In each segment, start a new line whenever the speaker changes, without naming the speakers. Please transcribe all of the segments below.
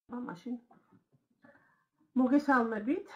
მაშინ მოგესალმებით.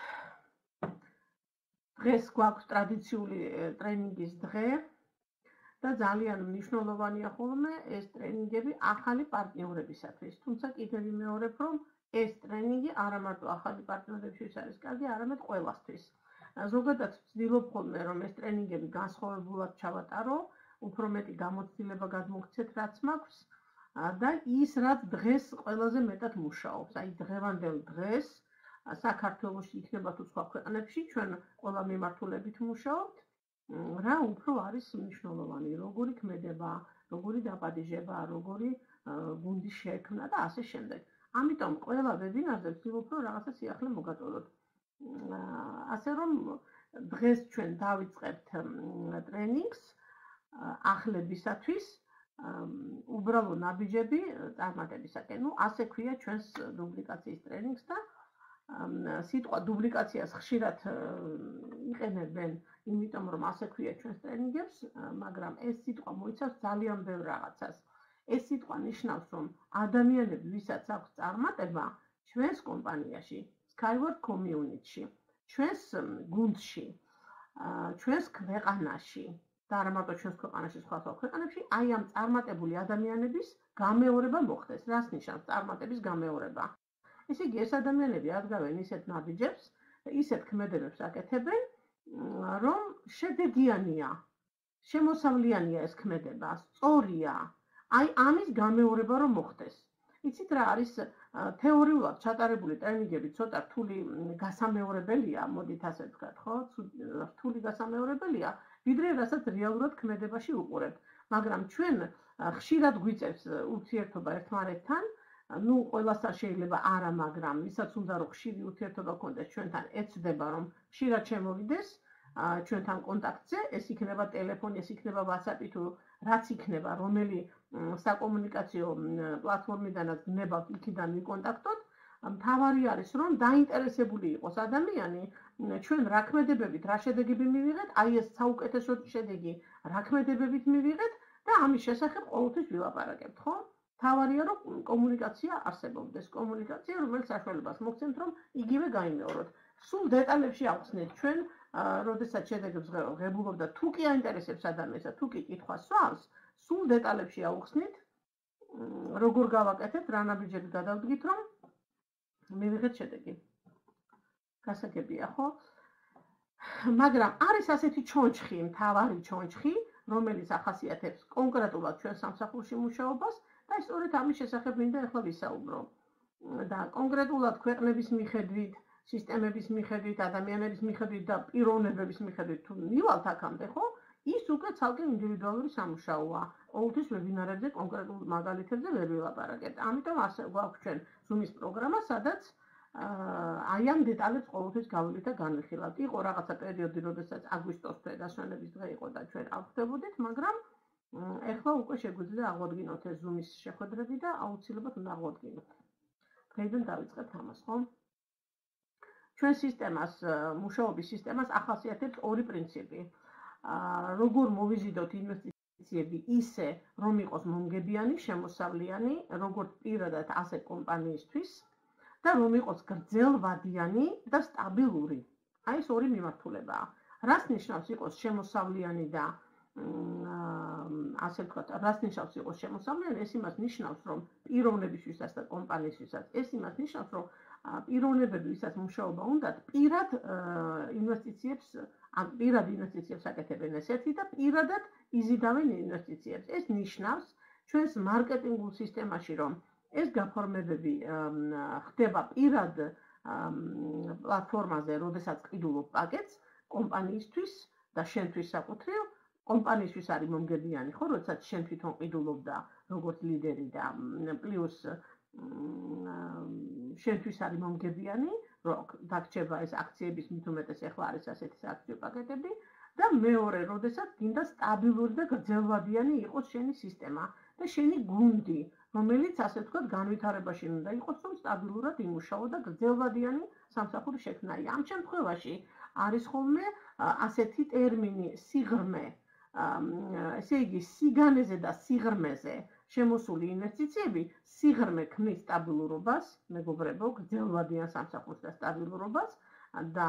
დღეს გვაქვს ტრადიციული ტრენინგის დღე და ძალიან მნიშვნელოვანია ხოლმე ეს ტრენინგები ახალი პარტნიორებისათვის. თუმცა კიდევ ვიმეორებ, რომ ეს ტრენინგი არა მარტო ახალი პარტნიორებისთვის არის კარგი, არამედ ყველასთვის. ზოგადად ვცდილობ ხოლმე, რომ ეს ტრენინგები განსხვავებულად ჩავატარო, უფრო მეტი გამოცდილება გადმოგცეთ, რაც მაქვს. და ის რაც დღეს ყველაზე მეტად მუშაობს, აი დღევანდელ დღეს საქართველოში იქნება თუ სხვა ქვეყნებში ჩვენ ყველა მიმართულებით მუშაობთ, რა უფრო არის მნიშვნელოვანი, როგორი ქმედება, როგორი დაპატიჟება, როგორი გუნდის შექმნა და ასე შემდეგ. ამიტომ ყველა ვებინარზე ვცდილობ რომ რაღაცა სიახლე მოგატოვოთ. ასე რომ დღეს ჩვენ დავიწყებთ ტრენინგს ახლებისათვის უბრალო ნაბიჯები წარმატებისაკენ. ასე ქვია ჩვენს დუბლიკაციის ტრენინგს და სიტყვა დუბლიკაციას ხშირად იყენებენ, იმიტომ რომ ასე ქვია ჩვენს ტრენინგებს, მაგრამ ეს სიტყვა მოიცავს ძალიან ბევრ რაღაცას. ეს სიტყვა ნიშნავს, რომ ადამიანები, ვისაც აქვს წარმატება ჩვენს კომპანიაში, Skyward Community-ში, ჩვენს გუნდში, ჩვენს ქვეყანაში და არა მარტო ჩვენს ქვეყანაში, სხვა ქვეყანებში, აი ამ წარმატებული ადამიანების გამეორება მოხდეს. რას ნიშნავს წარმატების გამეორება? ესე იგი, ეს ადამიანები ადგენენ ისეთ ნაბიჯებს, ისეთ ქმედებებს აკეთებენ, რომ შედეგიანია, შემოსავლიანია ეს ქმედება, სწორია. აი ამის გამეორება რომ მოხდეს. იცით რა არის თეორიულად ჩატარებული ტრენინგები ცოტა რთული გასამეორებელია, მოდით ასე ვთქვათ, ხო? რთული გასამეორებელია, ვიდრე რასაც რეალურად ქმედებაში უყურებთ. მაგრამ ჩვენ ხშირად გვიწევს ურთიერთობა ერთმანეთთან, ну, ყველასა შეიძლება არა, მაგრამ ვისაც უნდა რომ ხშირი ურთიერთობა გქონდეს ჩვენთან, ეცდება რომ ხშირად შემოვიდეს ჩვენთან კონტაქტზე, ეს იქნება ტელეფონი, ეს იქნება WhatsApp-ი თუ რაც იქნება, რომელი საკომუნიკაციო პლატფორმიდანაც გნებავთ, იქიდან ვიკონტაქტოთ. მთავარი არის რომ დაინტერესებული იყოს ადამიანი ჩვენ რა ქმედებებით, რა შედეგები მივიღეთ, აი ეს საუკეთესო შედეგი რა ქმედებებით მივიღეთ და ამის შესახებ ყოველთვის ვილაპარაკებთ, ხო? მთავარია რომ კომუნიკაცია არსებობდეს, კომუნიკაცია, რომელიც საშუალებას მოგცემთ, რომ იგივე გაიმეოროთ. სულ დეტალებში ავხსნით ჩვენ, როდესაც შედეგებს ღებულობ და თუ კი აინტერესებს ადამიანს და თუ კი კითხვა სვავს, სულ დეტალებში ავხსნით, როგორ გავაკეთებთ, რა ნაბიჯები გადავდგით, რომ მივიღეთ შედეგი. გასაგებია, ხო? მაგრამ არის ასეთი ჩონჩხი, მთავარი ჩონჩხი, რომელიც ახასიათებს კონკრეტულად ჩვენ სამსახურში მუშაობას და სწორედ ამის შესახებ მინდა ახლა ვისაუბრო. და კონკრეტულად ქვეყნების მიხედვით, სისტემების მიხედვით, ადამიანების მიხედვით და პიროვნებების მიხედვით თუ მივალთ აქამდე, ხო? ის უკვე ცალკე ინდივიდუალური სამუშაოა. ყოველთვის ვებინარებზე კონკრეტულ მაგალითებზე ვერ ვილაპარაკებთ. ამიტომ ასე გვაქვს ჩვენ Zoom-ის პროგრამა, სადაც აი ამ დეტალებს ყოველთვის გავვლით და განვიხილავთ. იყო რაღაცა პერიოდი, როდესაც აგვისტოს თვე დასვენების დღე იყო და ჩვენ ავხდებოდით, მაგრამ ეხლა უკვე შეგვიძლია აღვადგინოთ ეს Zoom-ის შეხვედრები და აუცილებლად უნდა აღვადგინოთ. დღეიდან დავიწყებთ ამას, ხო? ჩვენ სისტემას, მუშაობის სისტემას ახასიათებს ორი პრინციპი. როგორ მოვიზიდოთ ინვესტიციები ისე, რომ იყოს მომგებიანი, შემოსავლიანი, როგორც პირადად, ასე კომპანიისთვის და რომ იყოს გრძელვადიანი და სტაბილური. აი ეს ორი მიმართულებაა. რას ნიშნავს იყოს შემოსავლიანი და ასე ვთქვათ, რას ნიშნავს იყოს შემოსავლიანი? ეს იმას ნიშნავს, რომ პიროვნებისთვისაც და კომპანიისთვისაც, ეს იმას ნიშნავს, რომ პიროვნებები, ვისაც მუშაობა უნდათ, პირად ინვესტიციებს აკეთებენ ესეთი და პირადად იზიდავენ ინვესტიციებს. ეს ნიშნავს ჩვენს მარკეტინგულ სისტემაში, რომ ეს გაფორმებები ხდება პირად პლატფორმაზე, როდესაც ყიდულობ პაკეტს კომპანიისთვის და შენთვის საკუთრივ, კომპანიისთვის არის მომგებიანი, ხო, როდესაც შენ თვითონ ყიდულობ და როგორც ლიდერი და პლუს შენთვის არის მომგებიანი, რომ დაგჭება ეს აქციების მით უმეტეს ახლა არის ასეთი აქციო პაკეტები და მეორე, როდესაც გინდა სტაბილური და გრძელვადიანი იყოს შენი სისტემა და შენი გუნდი, რომელიც ასე ვთქვათ განვითარებაში უნდა იყოს, რომ სტაბილურად იმუშაო და გრძელვადიანი სამსახური შექმნა. ამ შემთხვევაში არის ხოლმე ასეთი ტერმინი სიღრმე, ესე იგი სიგანეზე და სიღრმეზე შემოსული ინვესტიციები სიღრმე ქმნის სტაბილურობას, მეგობრებო, გრძელვადიან სამსახურს და სტაბილურობას და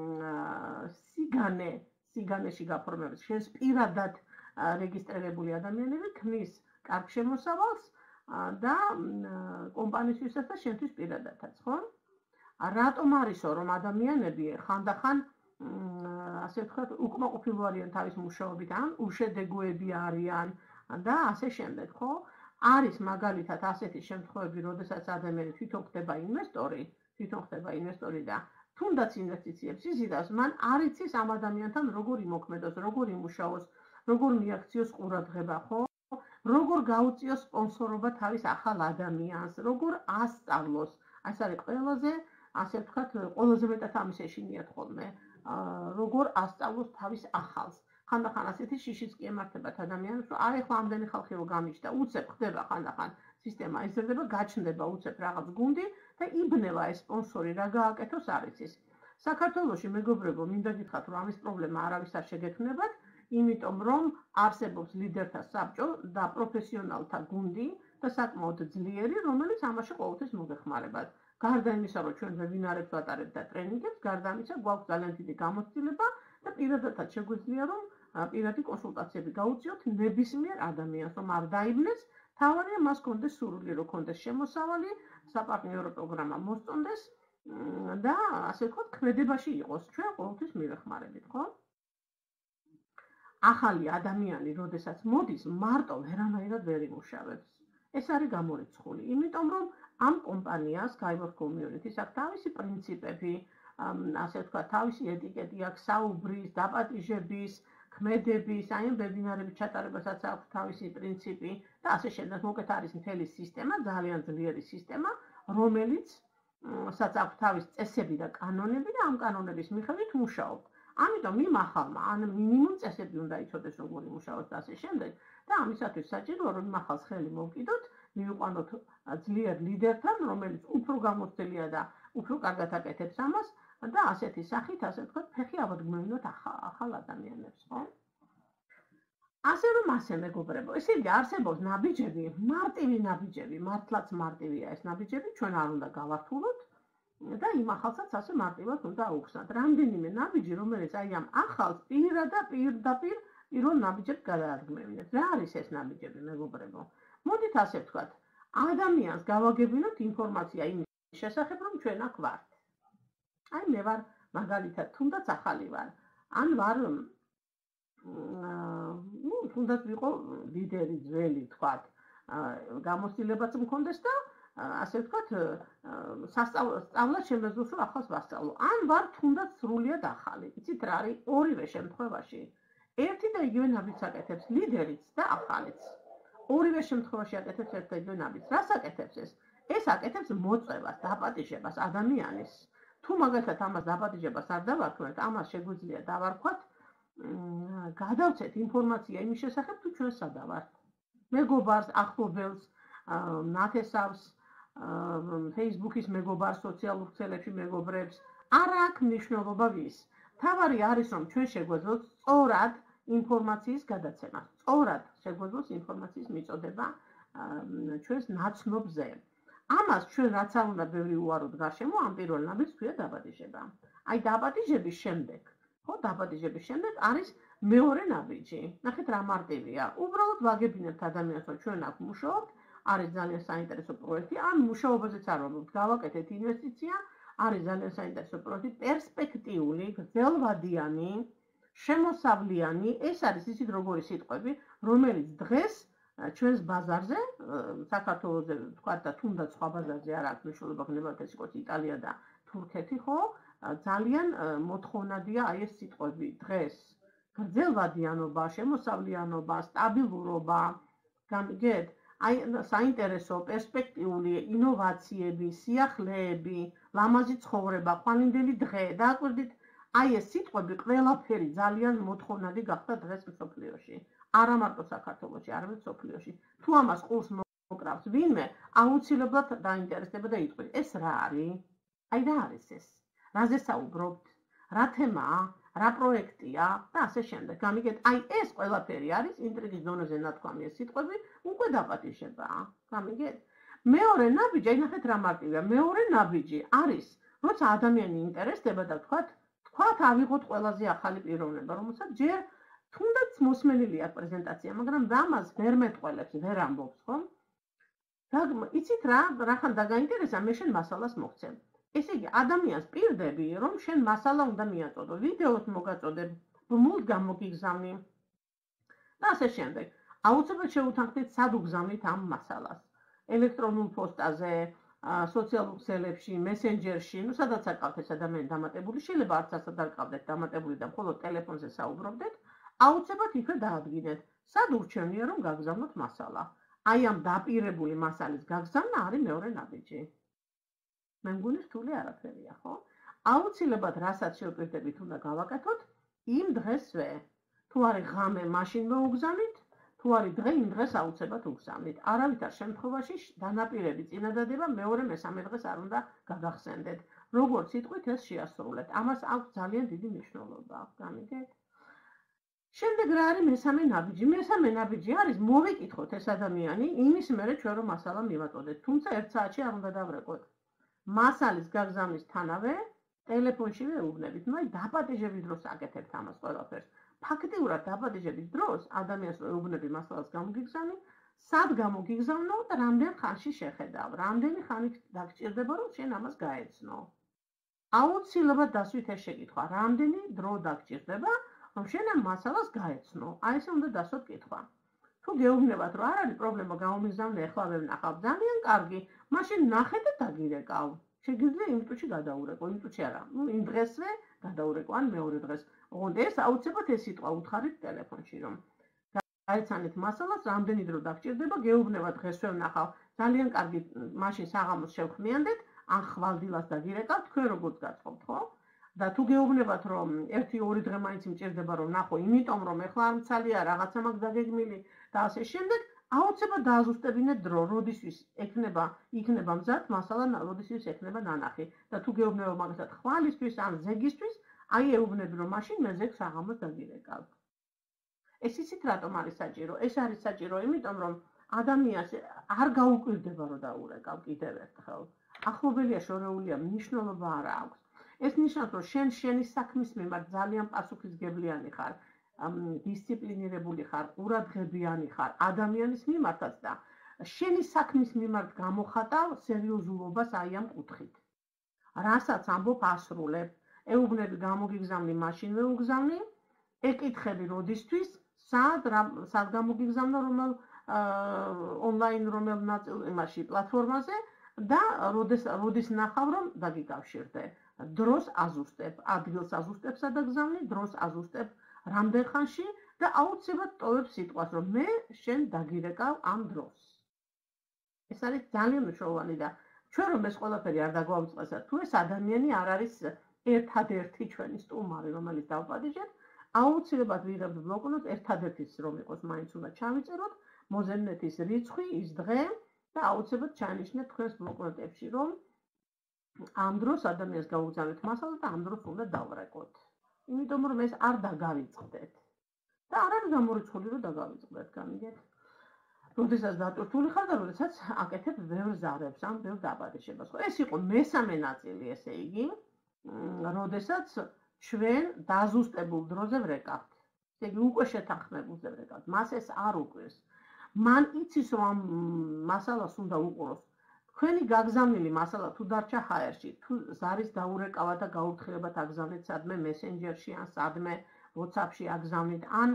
სიგანეში გაფორმების შენს პირადად რეგისტრირებული ადამიანები ქმნის კარგ შემოსავალს და კომპანიისთვისაც და შენთვის პირადადაც, ხო? რატომ არისო, რომ ადამიანები ხანდახან ასე ვთქვათ, უკმაყოფილო არიან თავის მუშაობით, ან უშედეგოები არიან და ასე შემდეგ, ხო? არის მაგალითად ასეთი შემთხვევები, როდესაც ადამიანი თვითონ ხდება ინვესტორი და თუნდაც ინვესტიციებს იზიდავს, მან არ იცის ამ ადამიანთან როგორ იმოქმედოს, როგორ იმუშაოს, როგორ მიაქციოს ყურადღება, ხო? როგორ გაუწიოს სპონსორობა თავის ახალ ადამიანს, როგორ ასწავლოს. ეს არის ყველაზე, ასე ვთქვათ, ყველაზე მეტად ამის ეშინიათ ხოლმე. როგორ ასწავლოს თავის ახალს. ხანდახან ასეთი შიშიც კი ემართებათ ადამიანებს, რომ აი ახლა ამდენი ხალხი რო გამიჩნდა, უცებ ხდება ხანდახან სისტემა იზრდება, გაჩნდება უცებ რაღაც გუნდი და იბნევა ეს სპონსორი რა გააკეთოს არ იცის. საქართველოში მეგობრებო, მინდა გითხრათ, რომ ამის პრობლემა არავის არ შეგექმნებათ, იმიტომ რომ არსებობს ლიდერთა საბჭო და პროფესიონალთა გუნდი და საკმაოდ ძლიერი, რომელიც ამაში ყოველთვის მოგეხმარებათ. გარდა იმისა, რომ ჩვენ ვებინარებს ვატარებთ და ტრენინგებს, გარდა ამისა, გვაქვს ძალიან დიდი გამოცდილება და პირადადაც შეგვიძლია, რომ პირადი კონსულტაციები გაუწიოთ ნებისმიერ ადამიანს, რომ არ დაიბნეს, თავარია მას კონდეს სურვილი, რომ კონდეს შემოსავალი, საპარტნიორო პროგრამა მოსწონდეს და ასე ვთქვათ, ქმედებაში იყოს. ჩვენ ყოველთვის მივეხმარებით, ხო? ახალი ადამიანი, როდესაც მოდის, მარტო ვერანაირად ვერ იმუშავებს. ეს არის გამორიცხული, იმიტომ რომ ამ კომპანიას Skyworth Community-ს აქვს თავისი პრინციპები, ასე ვთქვათ, თავისი ეტიკეტი აქვს საუბრის, დაპატიჟების, ქმედების, აი ამ ვებინარების ჩატარებასაც აქვს თავისი პრინციპი და ასე შემდეგ. მოკეთ არის მთელი სისტემა, ძალიან ძლიერი სისტემა, რომელიც აქვს თავის წესები და კანონები და ამ კანონების მიხედვით მუშაობთ. ამიტომ იმ ახალმა ან მინიმუმ წესები უნდა იცოდეს, როგორ იმუშაოს და ასე შემდეგ. და ამისათვის საჭიროა, რომ იმ ახალს ხელი მოვკიდოთ, მივიყვანოთ ძლიერ ლიდერთან, რომელიც უფრო გამოცდილია და უფრო კარგად აკეთებს ამას და ასეთი სახით, ასე ვთქვათ, ფეხი ავადგმევინოთ ახალ ადამიანებს, ხო? ასე რომ ასე მეგობრებო, ესე იგი არსებობს ნაბიჯები, მარტივი ნაბიჯები, მართლაც მარტივია ეს ნაბიჯები, ჩვენ არ უნდა გავართულოთ და იმ ახალსაც ასე მარტივად უნდა აუხსნათ. რამდენიმე ნაბიჯი, რომელიც აი ამ ახალს პირდაპირ პირველ ნაბიჯებს გადაადგმევინეთ. რა არის ეს ნაბიჯები, მეგობრებო? მოდით ასე ვთქვათ, ადამიანს გავაგებინოთ ინფორმაცია იმის შესახებ, რომ ჩვენ აქ ვართ. აი მე ვარ მაგალითად, თუნდაც ახალი ვარ. ან ვარ თუნდაც ვიყო ლიდერი ძველი, თქვათ, გამოცდილებაც მქონდეს და ასე ვთქვათ, სწავლა შემეძლოს, რომ ახალს ვასწავლო. ან ვარ თუნდაც სრულიად ახალი. იცით რა არის? ორივე შემთხვევაში ერთი და იგივე ნაბიჯს აკეთებს ლიდერიც და ახალიც. ორივე შემთხვევაში აკეთებს ერთ და იგივე ნაბიჯს. რას აკეთებს ეს? ეს აკეთებს მოწევას, დაპატიჟებას ადამიანის. თუ მაგალითად ამას დაპატიჟებას არ დავარქმევთ, ამას შეგვიძლია დავარქვათ, გადავცეთ ინფორმაცია იმის შესახებ, თუ ჩვენ სადა ვართ. მეგობარს, ახლობელს, ნათესავს, Facebook-ის მეგობარს, სოციალურ ქსელებში მეგობრებს, არ აქვს მნიშვნელობა ვის. თავარი არის, რომ ჩვენ შეგვეძლოთ სწორად ინფორმაციის გადაცემა, სწორად შეგვეძლოს ინფორმაციის მიწოდება ჩვენს ნაცნობზე. ამას ჩვენ რაც არ უნდა ბევრი უაროთ გარშემო, ამ პირველ ნაბიჯს ქვია დაპატიჟება. აი დაპატიჟების შემდეგ, ხო, დაპატიჟების შემდეგ არის მეორე ნაბიჯი. ნახეთ რა მარტივია. უბრალოდ ვაგებინებთ ადამიანს, რომ ჩვენ აქ მუშაობთ, არის ძალიან საინტერესო პროექტი, ან მუშაობაზეც არ ვამბობთ, გავაკეთეთ ინვესტიცია, არის ძალიან საინტერესო პროექტი, პერსპექტიული, გრძელვადიანი, შემოსავლიანი, ეს არის ისიც როგორი სიტყვები, რომელიც დღეს ჩვენს ბაზარზე, საქართველოზე ვთქვათ და თუნდაც სხვა ბაზარზე არ აქვს მნიშვნელობა, გნებავთ ეს იყოს იტალია და თურქეთი, ხო? ძალიან მოთხოვნადია აი ეს სიტყვები დღეს. გრძელვადიანობა, შემოსავლიანობა, სტაბილურობა, გამიგეთ? აი საინტერესო, პერსპექტიული, ინოვაციები, სიახლეები, ლამაზი ცხოვრება, ხვალინდელი დღე, დააკვირდით, აი ეს სიტყვები ყველაფერი ძალიან მოთხოვნადი გახდა დღეს მსოფლიოში. არა მარტო საქართველოში, არამედ მსოფლიოში. თუ ამას ყურს მოკრავს ვინმე, აუცილებლად დაინტერესდება და იტყვი, ეს რა არის? აი რა არის ეს? რაზე საუბრობთ? რა თემაა? რა პროექტია და ასე შემდეგ. გამიგეთ, აი ეს ყველაფერი არის ინტრიგის დონეზე ნათქვამი ეს სიტყვები, უკვე დაპატიჟებაა. გამიგეთ? მეორე ნაბიჯი, აი ნახეთ რა მარტივია. მეორე ნაბიჯი არის, როცა ადამიანი ინტერესდება და თქვათ ავიღოთ ყველაზე ახალი პიროვნება, რომელსაც ჯერ თუნდაც მოსმენილი აქვს პრეზენტაცია, მაგრამ ამას ვერ მეტყველებს, ვერ ამბობს, ხო? იცით რა, რახან დაგაინტერესა, მე შენ მასალას მოგცემ. ესე იგი, ადამიანს პირდები, რომ შენ მასალა უნდა მიაწოდო, ვიდეოს მოგაწოდებ, ბმულს გამოგიგზავნი და ასე შემდეგ. აუცილებლად შეუთანხმდით, სად უგზავნით ამ მასალას. ელექტრონულ პოსტაზე, სოციალურ ქსელებში, მესენჯერში, სადაც აკავთ ეს ადამიანი დამატებული, შეიძლება არც ასად არ ყავდეთ დამატებული და მხოლოდ ტელეფონზე საუბრობდეთ, აუცილებლად იქვე დაადგინეთ, სად ურჩევნია რომ გაგზავნოთ მასალა. აი ამ დაპირებული მასალის გაგზავნა არის მეორე ნაბიჯი. მე მგონი რთული არაფერია, ხო? აუცილებლად რასაც შევპირდებით უნდა გავაკეთოთ, იმ დღესვე. თუ არის ღამე, მაშინ მოუგზავნით, თუ არის დღე, იმ დღეს აუცილებლად უგზავნით. არავითარ შემთხვევაში დანაპირები წინადადება მეორე მესამე დღეს არ უნდა გაგახსენდეთ. როგორც სიტყვით ეს შეასრულეთ. ამას აქვს ძალიან დიდი მნიშვნელობა, გამიგეთ? შემდეგ რა არის მესამე ნაბიჯი? მესამე ნაბიჯი არის მოვიკითხოთ ეს ადამიანი, იმის მერე ჩვენ რომ მასალა მივაწოდეთ. თუმცა 1 საათში არ უნდა დავრეკოთ. მასალის გაგზავნისთანავე ტელეფონშივე ეუბნებით. ნუ აი დაპატიჟების დროს აკეთებთ ამას ყველაფერს. ფაქტიურად დაპატიჟების დროს ადამიანს ეუბნები მასალას გამოგიგზავნი, სად გამოგიგზავნო და რამდენ ხანში შეხედავ. რამდენი ხანი დაგჭირდება რომ შენ ამას გაეცნო. აუცილებლად დასვით ეს შეკითხვა, რამდენი დრო დაგჭირდება რომ შენ ამ მასალას გაეცნო. აი ესე უნდა დასვათ კითხვა. თუ გეუბნებათ რომ არ არის პრობლემა გამომიგზავნე, ახლა ვერ ვნახავ, ძალიან კარგი, მაშინ ნახე და დაგირეკავ. შეგიძლია იმ წუთში გადაურეკო, იმ წუთში არა, იმ დღესვე გადაურეკო ან მეორე დღეს. ოღონდ ეს აუცილებლად ეს სიტყვა უთხარით ტელეფონში რომ გაეცანეთ მასალას, რამდენი დრო დაგჭირდება, გეუბნებათ დღესვე ვნახავ, ძალიან კარგი, მაშინ საღამოს შევხმიანდეთ, ან ხვალდილას დაგირეკავ, თქვენ როგორც გაწყობთ, ხო? და თუ გეუბნებათ რომ 1-2 დღე მაინც მჭირდება რომ ნახო, იმიტომ რომ ეხლა არ მცალია, რაღაცა მაქვს დაგეგმილი და ასე შემდეგ, აუცილებლად დააზუსტებინეთ დრო, როდისვის იქნება მზად მასალა, როდისვის ექნება ნანახი. და თუ გეუბნება მაგალითად ხვალისთვის ან ზეგისთვის, აი ეუბნები რომ მაშინ მე ზეგს საღამოს დაგირეკავ. ეს იცით რატომ არის საჭირო? ეს არის საჭირო, იმიტომ რომ ადამიანს არ გაუკვირდება რომ დაურეკავ კიდევ ერთხელ. ახლობელია შორეულია, მნიშვნელობა არ აქვს. ეს ნიშნავს, რომ შენი საქმის მიმართ ძალიან პასუხისმგებლიანი ხარ, დისციპლინირებული ხარ, ყურადღებიანი ხარ ადამიანის მიმართაც და შენი საქმის მიმართ გამოხატავ სერიოზულობას აი ამ კუთხით. რასაც ამბობ ასრულებ, ეუბნები გამოგიგზავნი, მაშინვე უგზავნი, ეკითხები როდისთვის, სად გამოგიგზავნა რომელ ონლაინ რომელ იმაში პლატფორმაზე და როდის ნახავ რომ დაგიკავშირდე. დროს აზუსტებ, ადგილს აზუსტებ სადაგზავნი, დროს აზუსტებ რამდენ ხანში და აუცილებლად ტოვებ სიტყვას, რომ მე შენ დაგირეკავ ამ დროს. ეს არის ძალიან მნიშვნელოვანი და ჩვენ რომ ეს ყველაფერი არ დაგვაუწყესათ, თუ ეს ადამიანი არ არის ერთადერთი ჩვენი სტუმარი, რომელიც დავპატიჟეთ, აუცილებლად ვიღებთ ბლოკნოტს, ერთადერთის რომ იყოს, მაინც უნდა ჩავიწეროთ, მოზენდეთ ის რიცხვი, ის დღე და აუცილებლად ჩანიშნეთ თქვენს ბლოკნოტებში, რომ ამ დროს ადამიანს გაუგზავნეთ მასალა და ამ დროს უნდა დავრეკოთ. იმიტომ რომ ეს არ დაგავიწყდეთ. და არ არის გამორიცხული რომ დაგავიწყდეთ, გამიგეთ? როდესაც დატვირთული ხარ და როდესაც აკეთებ ბევრ ზარებს, ან ბევრ დაპატიჟებას. ეს იყო მესამე ნაწილი, ესე იგი, როდესაც ჩვენ დაზუსტებულ დროზე ვრეკავთ. ესე იგი, უკვე შეთანხმებულზე ვრეკავთ. მას ეს არ უყვირს. მან იცის რომ ამ მასალას უნდა უყუროს. თქვენი გაგზავნილი მასალა თუ დარჩა ჰაერში, თუ ზარის დაურეკავა და გაურთხელებათ აგზავნეთ სადმე მესენჯერში ან სადმე WhatsApp-ში აგზავნით, ან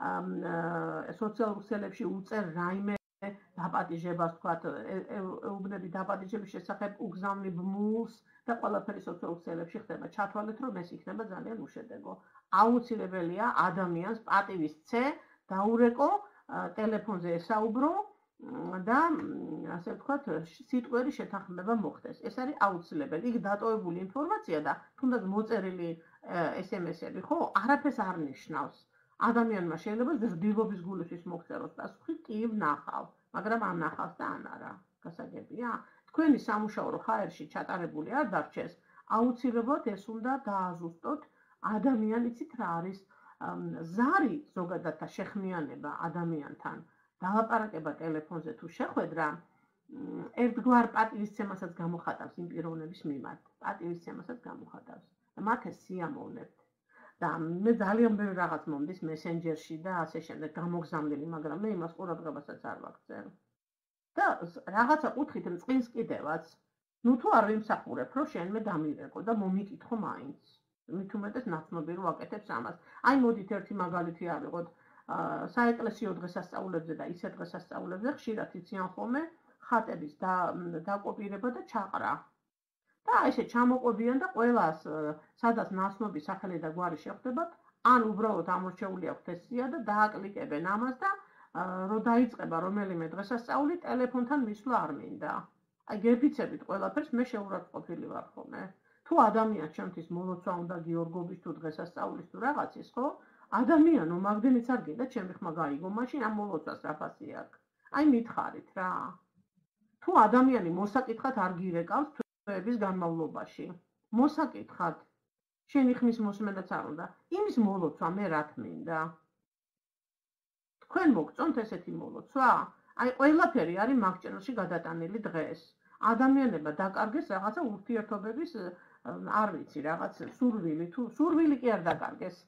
სოციალურ ქსელებში უწერ რაიმე დაპატიჟებას, თქვათ, ეუბნები დაპატიჟების შესახებ უგზავნი ბმულს და ყველაფერი სოციალურ ქსელებში ხდება. ჩათვალეთ, რომ ეს იქნება ძალიან უშედეგო. აუცილებელია ადამიანს პატივის ცე დაურეკო, ტელეფონზე ესაუბრო და ასე ვთქვათ, სიტყვერი შეთანხმება მოხდეს. ეს არის აუცილებელი. იქ დატოვებული ინფორმაცია და თუნდაც მოწერილი SMS-ები, ხო, არაფერს არ ნიშნავს. ადამიანმა შეიძლება ზრდილობის გულისთვის მოგწეროს პასუხი, კი ვნახავ, მაგრამ ან ნახავს და ან არა. გასაგებია? თქვენი სამუშაო ჰაერში ჩატარებული არ დარჩეს, აუცილებლად ეს უნდა დააზუსტოთ ადამიანი იცით რა არის? ზარი ზოგადად და შეხმიანება ადამიანთან, დალაპარაკება ტელეფონზე თუ შეხვედრა, ერთგვარ პატივისცემასაც გამოხატავს იმ პიროვნების მიმართ. პატივისცემასაც გამოხატავს. და მათ ეს სიამოვნებთ. და მე ძალიან ბევრი რაღაც მომდის მესენჯერში და ასე შემდეგ გამოგზავნილი, მაგრამ მე იმას ყურადღებასაც არ ვაქცევ. და რაღაცა კუთხით მწყინს კიდევაც. ნუ თუ არ ვიმსახურებ, რომ შენ მე დამირეკო და მომიკითხო მაინც. მით უმეტეს ნაცნობი რომ აკეთებს ამას. აი მოდით ერთი მაგალითი ავიღოთ. საეკლესიო დღესასწაულებზე და ისეთ დღესასწაულებზე ხშირად იციან ხოლმე ხატების დაკოპირება და ჩაყრა. და ესე ჩამოყობიან და ყველას სადაც ნაცნობი სახელი და გვარი შეხვდებათ, ან უბრალოდ ამორჩეული აქვთ ეს სია და დააკლიკებენ ამას და რომ დაიწყება რომელიმე დღესასწაული ტელეფონთან მისვლა არ მინდა. აი გეფიცებით ყველაფერს მე შეურაცხყოფილი ვარ ხოლმე. თუ ადამიანს ჩემთვის მოლოცვა უნდა გიორგობის თუ დღესასწაულის თუ რაღაცის, ხო? ადამიანო, მაგდენიც არ გინდა ჩემი ხმა გაიგო, მაშინ ამ მოლოცვას რა ფასი აქვს? აი მითხარით რა. თუ ადამიანი მოსაკითხად არ გირეკავს თვეების განმავლობაში, მოსაკითხად შენი ხმის მოსმენაც არ უნდა, იმის მოლოცვა მე რა თმინდა? თქვენ მოგწონთ ესეთი მოლოცვა? აი ყველაფერი არის მაგჭერილში გადატანილი დღეს. ადამიანებმა დაკარგეს რაღაცა ურთიერთობების, არ ვიცი, რაღაც სურვილი თუ სურვილი კი არ დაკარგეს.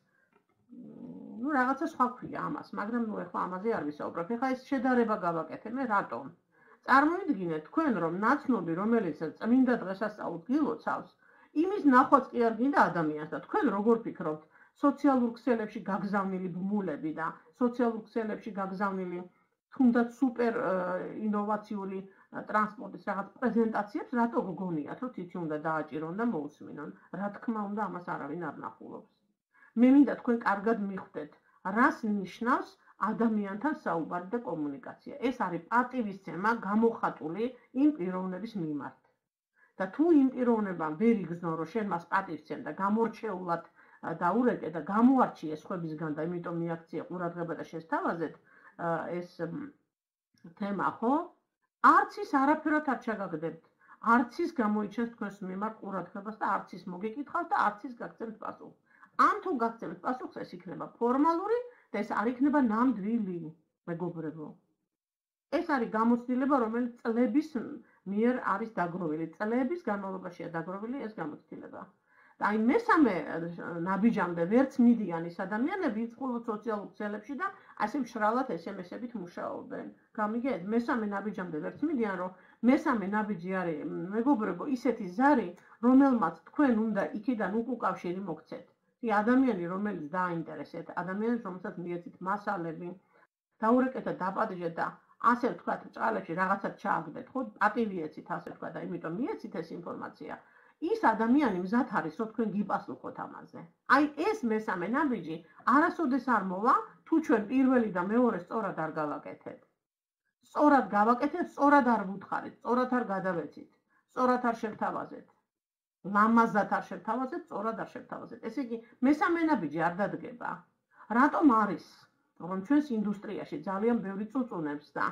ნუ რაღაცა სხვა ქვია ამას, მაგრამ ნუ ეხლა ამაზე არ ვისაუბრებ. ეხლა ეს შედარება გავაკეთე მე რატომ? წარმოიდგინეთ თქვენ რომ ნაცნობი რომელიც წმინდა დღესასწაულს გილოცავს, იმის ნახვაც კი არ გინდა ადამიანს და თქვენ როგორ ფიქრობთ? სოციალურ ქსელებში გაგზავნილი ბმულები და სოციალურ ქსელებში გაგზავნილი თუნდაც სუპერ ინოვაციური ტრანსპორტის რაღაც პრეზენტაციებს რატო გგონიათ რომ თითი უნდა დააჭირონ და მოусმინონ? რა თქმა უნდა ამას არავინ არ ნახულობს. მე მინდა თქვენ კარგად მიხვდეთ, რას ნიშნავს ადამიანთან საუბარი და კომუნიკაცია. ეს არის პატივისცემა გამოხატული იმ პიროვნების მიმართ. და თუ იმ პიროვნებამ ვერ იგრძნო რომ შენ მას პატივისცემ და გამორჩეულად დაურეკე და გამოარჩიე სხვებისგან და იმიტომ მიაქცია ყურადღება და შესთავაზეთ ეს თემა, ხო? არც ის არაფერად არ ჩაგაგდებთ. არც ის გამოიჩენს თქვენს მიმართ ყურადღებას და არც ის მოგეკითხავს და არც ის გაგცემთ პასუხს. ამ თუ გაგცემთ პასუხს, ეს იქნება ფორმალური და ეს არ იქნება ნამდვილი, მეგობრებო. ეს არის გამოცდილება, რომელიც წლების მიერ არის დაგროვილი. წლების განმავლობაშია დაგროვილი ეს გამოცდილება. და აი მესამე ნაბიჯამდე ვერც მიდიან ის ადამიანები მხოლოდ სოციალურ ქსელებში და ასე მშრალად SMS-ებით მუშაობენ. გამიგეთ? მესამე ნაბიჯამდე ვერც მიდიან, რომ მესამე ნაბიჯი არის, მეგობრებო, ისეთი ზარი, რომელმაც თქვენ უნდა იქიდან უკავშირი მოგცეთ. კი ადამიანი, რომელიც დააინტერესეთ, ადამიანი, რომელსაც მიეცით მასალები, დაურეკეთ და დაპატიჟეთ და ასე ვთქვათ, ჭალებში რაღაცად ჩააგდეთ, ხო? პატივი ეცით, ასე ვთქვათ, და იმიტომ მიეცით ეს ინფორმაცია. ის ადამიანი მზად არის, რომ თქვენ გიპასუხოთ ამაზე. აი ეს მესამე ნაბიჯი არასოდეს არ მოვა, თუ ჩვენ პირველი და მეორე სწორად არ გავაკეთეთ. სწორად გავაკეთეთ, სწორად არ ვუთხარით, სწორად არ გადავეცით, სწორად არ შევთავაზეთ. ლამაზად არ შევთავაზეთ, სწორად არ შევთავაზეთ. ესე იგი, მესამე ნაბიჯი არ დადგება. რატომ არის, რომ ჩვენს ინდუსტრიაში ძალიან ბევრი წუწუნებს და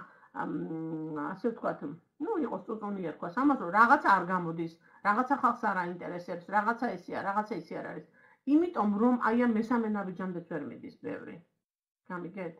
ასე ვთქვათ, ნუ იყოს წუწუნი ერქვას, ამას რომ რაღაცა არ გამოდის, რაღაცა ხალხს არ აინტერესებს, რაღაცა ესეა, რაღაცა ისე არ არის. იმიტომ რომ აი ამ მესამე ნაბიჯამდე ვერ მიდის ბევრი. გამიგეთ?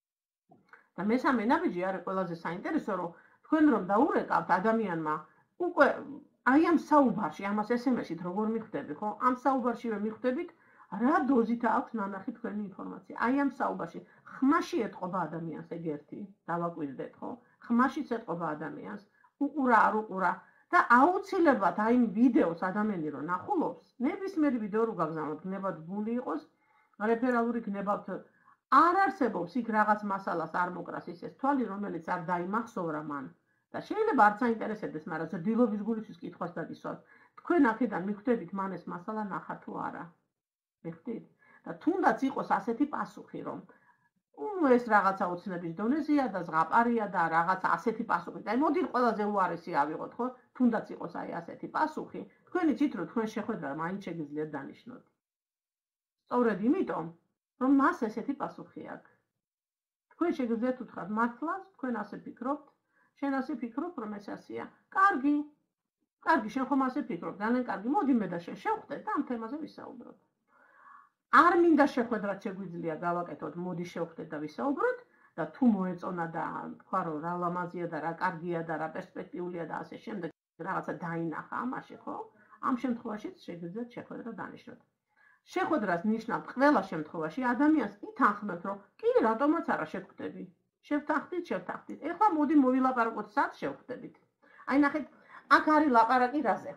და მესამე ნაბიჯი არის ყველაზე საინტერესო, რომ თქვენ რომ დაურეკავთ ადამიანმა, უკვე აი ამ საუბარში, ამას SMS-ით როგორ მიხვდები, ხო? ამ საუბარშივე მიხვდებით, რა დოზით აქვს ნანახი თქვენი ინფორმაცია. აი ამ საუბარში ხმაში ეთყობა ადამიანს ეგ ერთი, დავაკვირდეთ, ხო? ხმაშიც ეთყობა ადამიანს, უყურა არ უყურა და აუცილებლად აი იმ ვიდეოს ადამიანი რო ნახულობს, ნებისმიერი ვიდეო რო გაგზავნოთ, გნებავთ ბული იყოს, რეფერალური გნებავთ, არ არსებობს იქ რაღაც მასალას არ მოკრას ის თვალი, რომელიც არ დაიმახსოვრა მან. და შეიძლება არც აინტერესებდეს, მაგრამ ზრდილობის გულისთვის კითხვას დაგისვათ. თქვენ აქედან მიხვდებით მან ეს მასალა ნახა თუ არა. მიხდით? და თუნდაც იყოს ასეთი პასუხი, რომ ეს რაღაცა ოცნების დონეზეა და ზღაპარია და რაღაცა ასეთი პასუხი. და მოდით ყველაზე უარესი ავიღოთ, ხო? თუნდაც იყოს აი ასეთი პასუხი. თქვენ იცით, რომ თქვენ შეხვედრა მაინც შეგიძლიათ დანიშნოთ. სწორედ იმიტომ, რომ მას ესეთი პასუხი აქვს. თქვენ შეგიძლიათ უთხრათ მართლაც, თქვენ ასე ფიქრობთ, შენ ასე ფიქრობ, რომ ეს ასეა. კარგი. კარგი, შენ ხომ ასე ფიქრობ, ძალიან კარგი. მოდი მე და შენ შევხვდეთ და ამ თემაზე ვისაუბროთ. არ მინდა შეხვედრაც შეგვიძლია გავაკეთოთ, მოდი შევხვდეთ და ვისაუბროთ და თუ მოეწონა და თქვა რომ რა ლამაზია და რა კარგია და რა პერსპექტიულია და ასე შემდეგ რაღაცა დაინახა ამაში, ხო? ამ შემთხვევაშიც შეგიძლიათ შეხვედრა დანიშნოთ. შეხვედრას ნიშნავთ ყველა შემთხვევაში ადამიანს ითანხმებთ, რომ კი, რატომაც არა შევხვდები. შევთანხმდით. ეხლა მოდი მოვილაპარაკოთ, სად შევხვდებით. აი ნახეთ, აქ არის ლაპარაკი რაზე.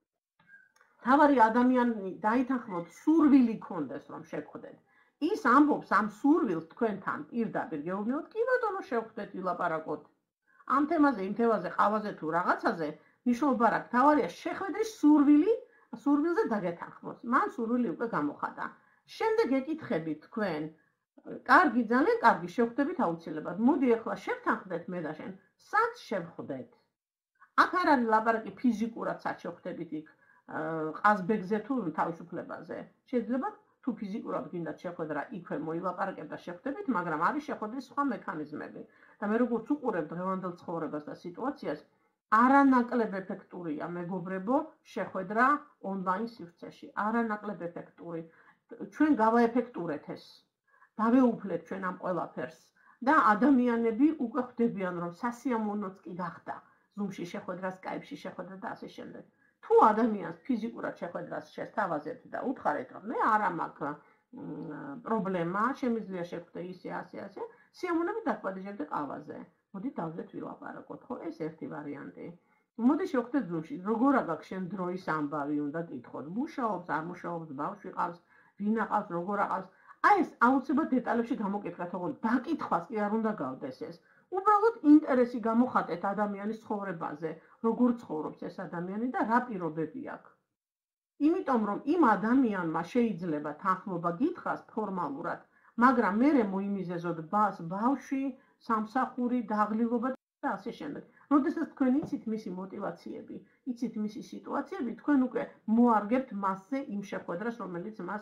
თავარი ადამიანი დაითანხმოთ, სურვილი გქონდეს რომ შევხვდეთ. ის ამბობს ამ სურვილს თქვენთან პირდაპირ გეუბნებოდ, კი ბატონო შევხვდეთ, ვილაპარაკოთ. ამ თემაზე, იმ თემაზე, ყავაზე თუ რაღაცაზე, მნიშვნელობა რა, თავარია შეხვედრის სურვილზე დაგეთანხმოს. მან სურვილი უკვე გამოხატა. შემდეგ ეკითხებით თქვენ, კარგი, ძალიან კარგი, შევხვდებით აუცილებლად. მოდი ახლა შევთანხმდეთ მე და შენ, სად შევხვდეთ? აქ არ არის ლაპარაკი ფიზიკურად სად შევხვდებით იქ ყაზბეგზე თუ თავისუფლებაზე. შეიძლება თუ ფიზიკურად გინდათ შეხვედრა იქვე მოილაპარაკებთ და შეხვდებით, მაგრამ არის შეხვედრის სხვა მექანიზმები. და მე როგორც უყურებ დღევანდელ ცხოვრებას და სიტუაციას, არანაკლებ ეფექტურია მეგობრებო შეხვედრა ონლაინ სივრცეში. არანაკლებ ეფექტური. ჩვენ გავაეფექტურეთ ეს. დავეუფლეთ ჩვენ ამ ყველაფერს და ადამიანები უკვე ხვდებიან რომ სასიამოვნოც კი გახდა ზუმში შეხვედრა, სკაიპში შეხვედრა და ასე შემდეგ. თუ ადამიანს ფიზიკურად შეხვედრას შესთავაზებთ და უთხარეთ რომ მე არა მაქვს პრობლემა, შემიძლია შეხვდე ისე, ასე, სიამოვნებით დაგვადეჟებთ ყავაზე. მოდი დავზეთ ვილაპარაკოთ, ხო, ეს ერთი ვარიანტი. მოდი შევხვდეთ ზუმში, როგორ აგაქვს შენ დროის ამბავი უნდა გითხოთ. მუშაობს, არ მუშაობს, ბავშვი ყავს, ვინ აყავს, როგორ აყავს. აი ეს აუცილებლად დეტალებში გამოკითხეთ, ოღონდ დაკითხვას კი არ უნდა გავდეს ეს. უბრალოდ ინტერესი გამოხატეთ ადამიანის ცხოვრებაზე, როგორ ცხოვრობს ეს ადამიანი და რა პირობები აქვს. იმიტომ რომ იმ ადამიანმა შეიძლება თანხმობა გითხრას ფორმალურად, მაგრამ მერე მოიმიზეზოთ ბავშვი, სამსახური, დაღლილობა და ასე შემდეგ. როდესაც თქვენ იცით მისი მოტივაციები, იცით მისი სიტუაციები, თქვენ უკვე მოარგებთ მასზე იმ შეხვედრას, რომელიც მას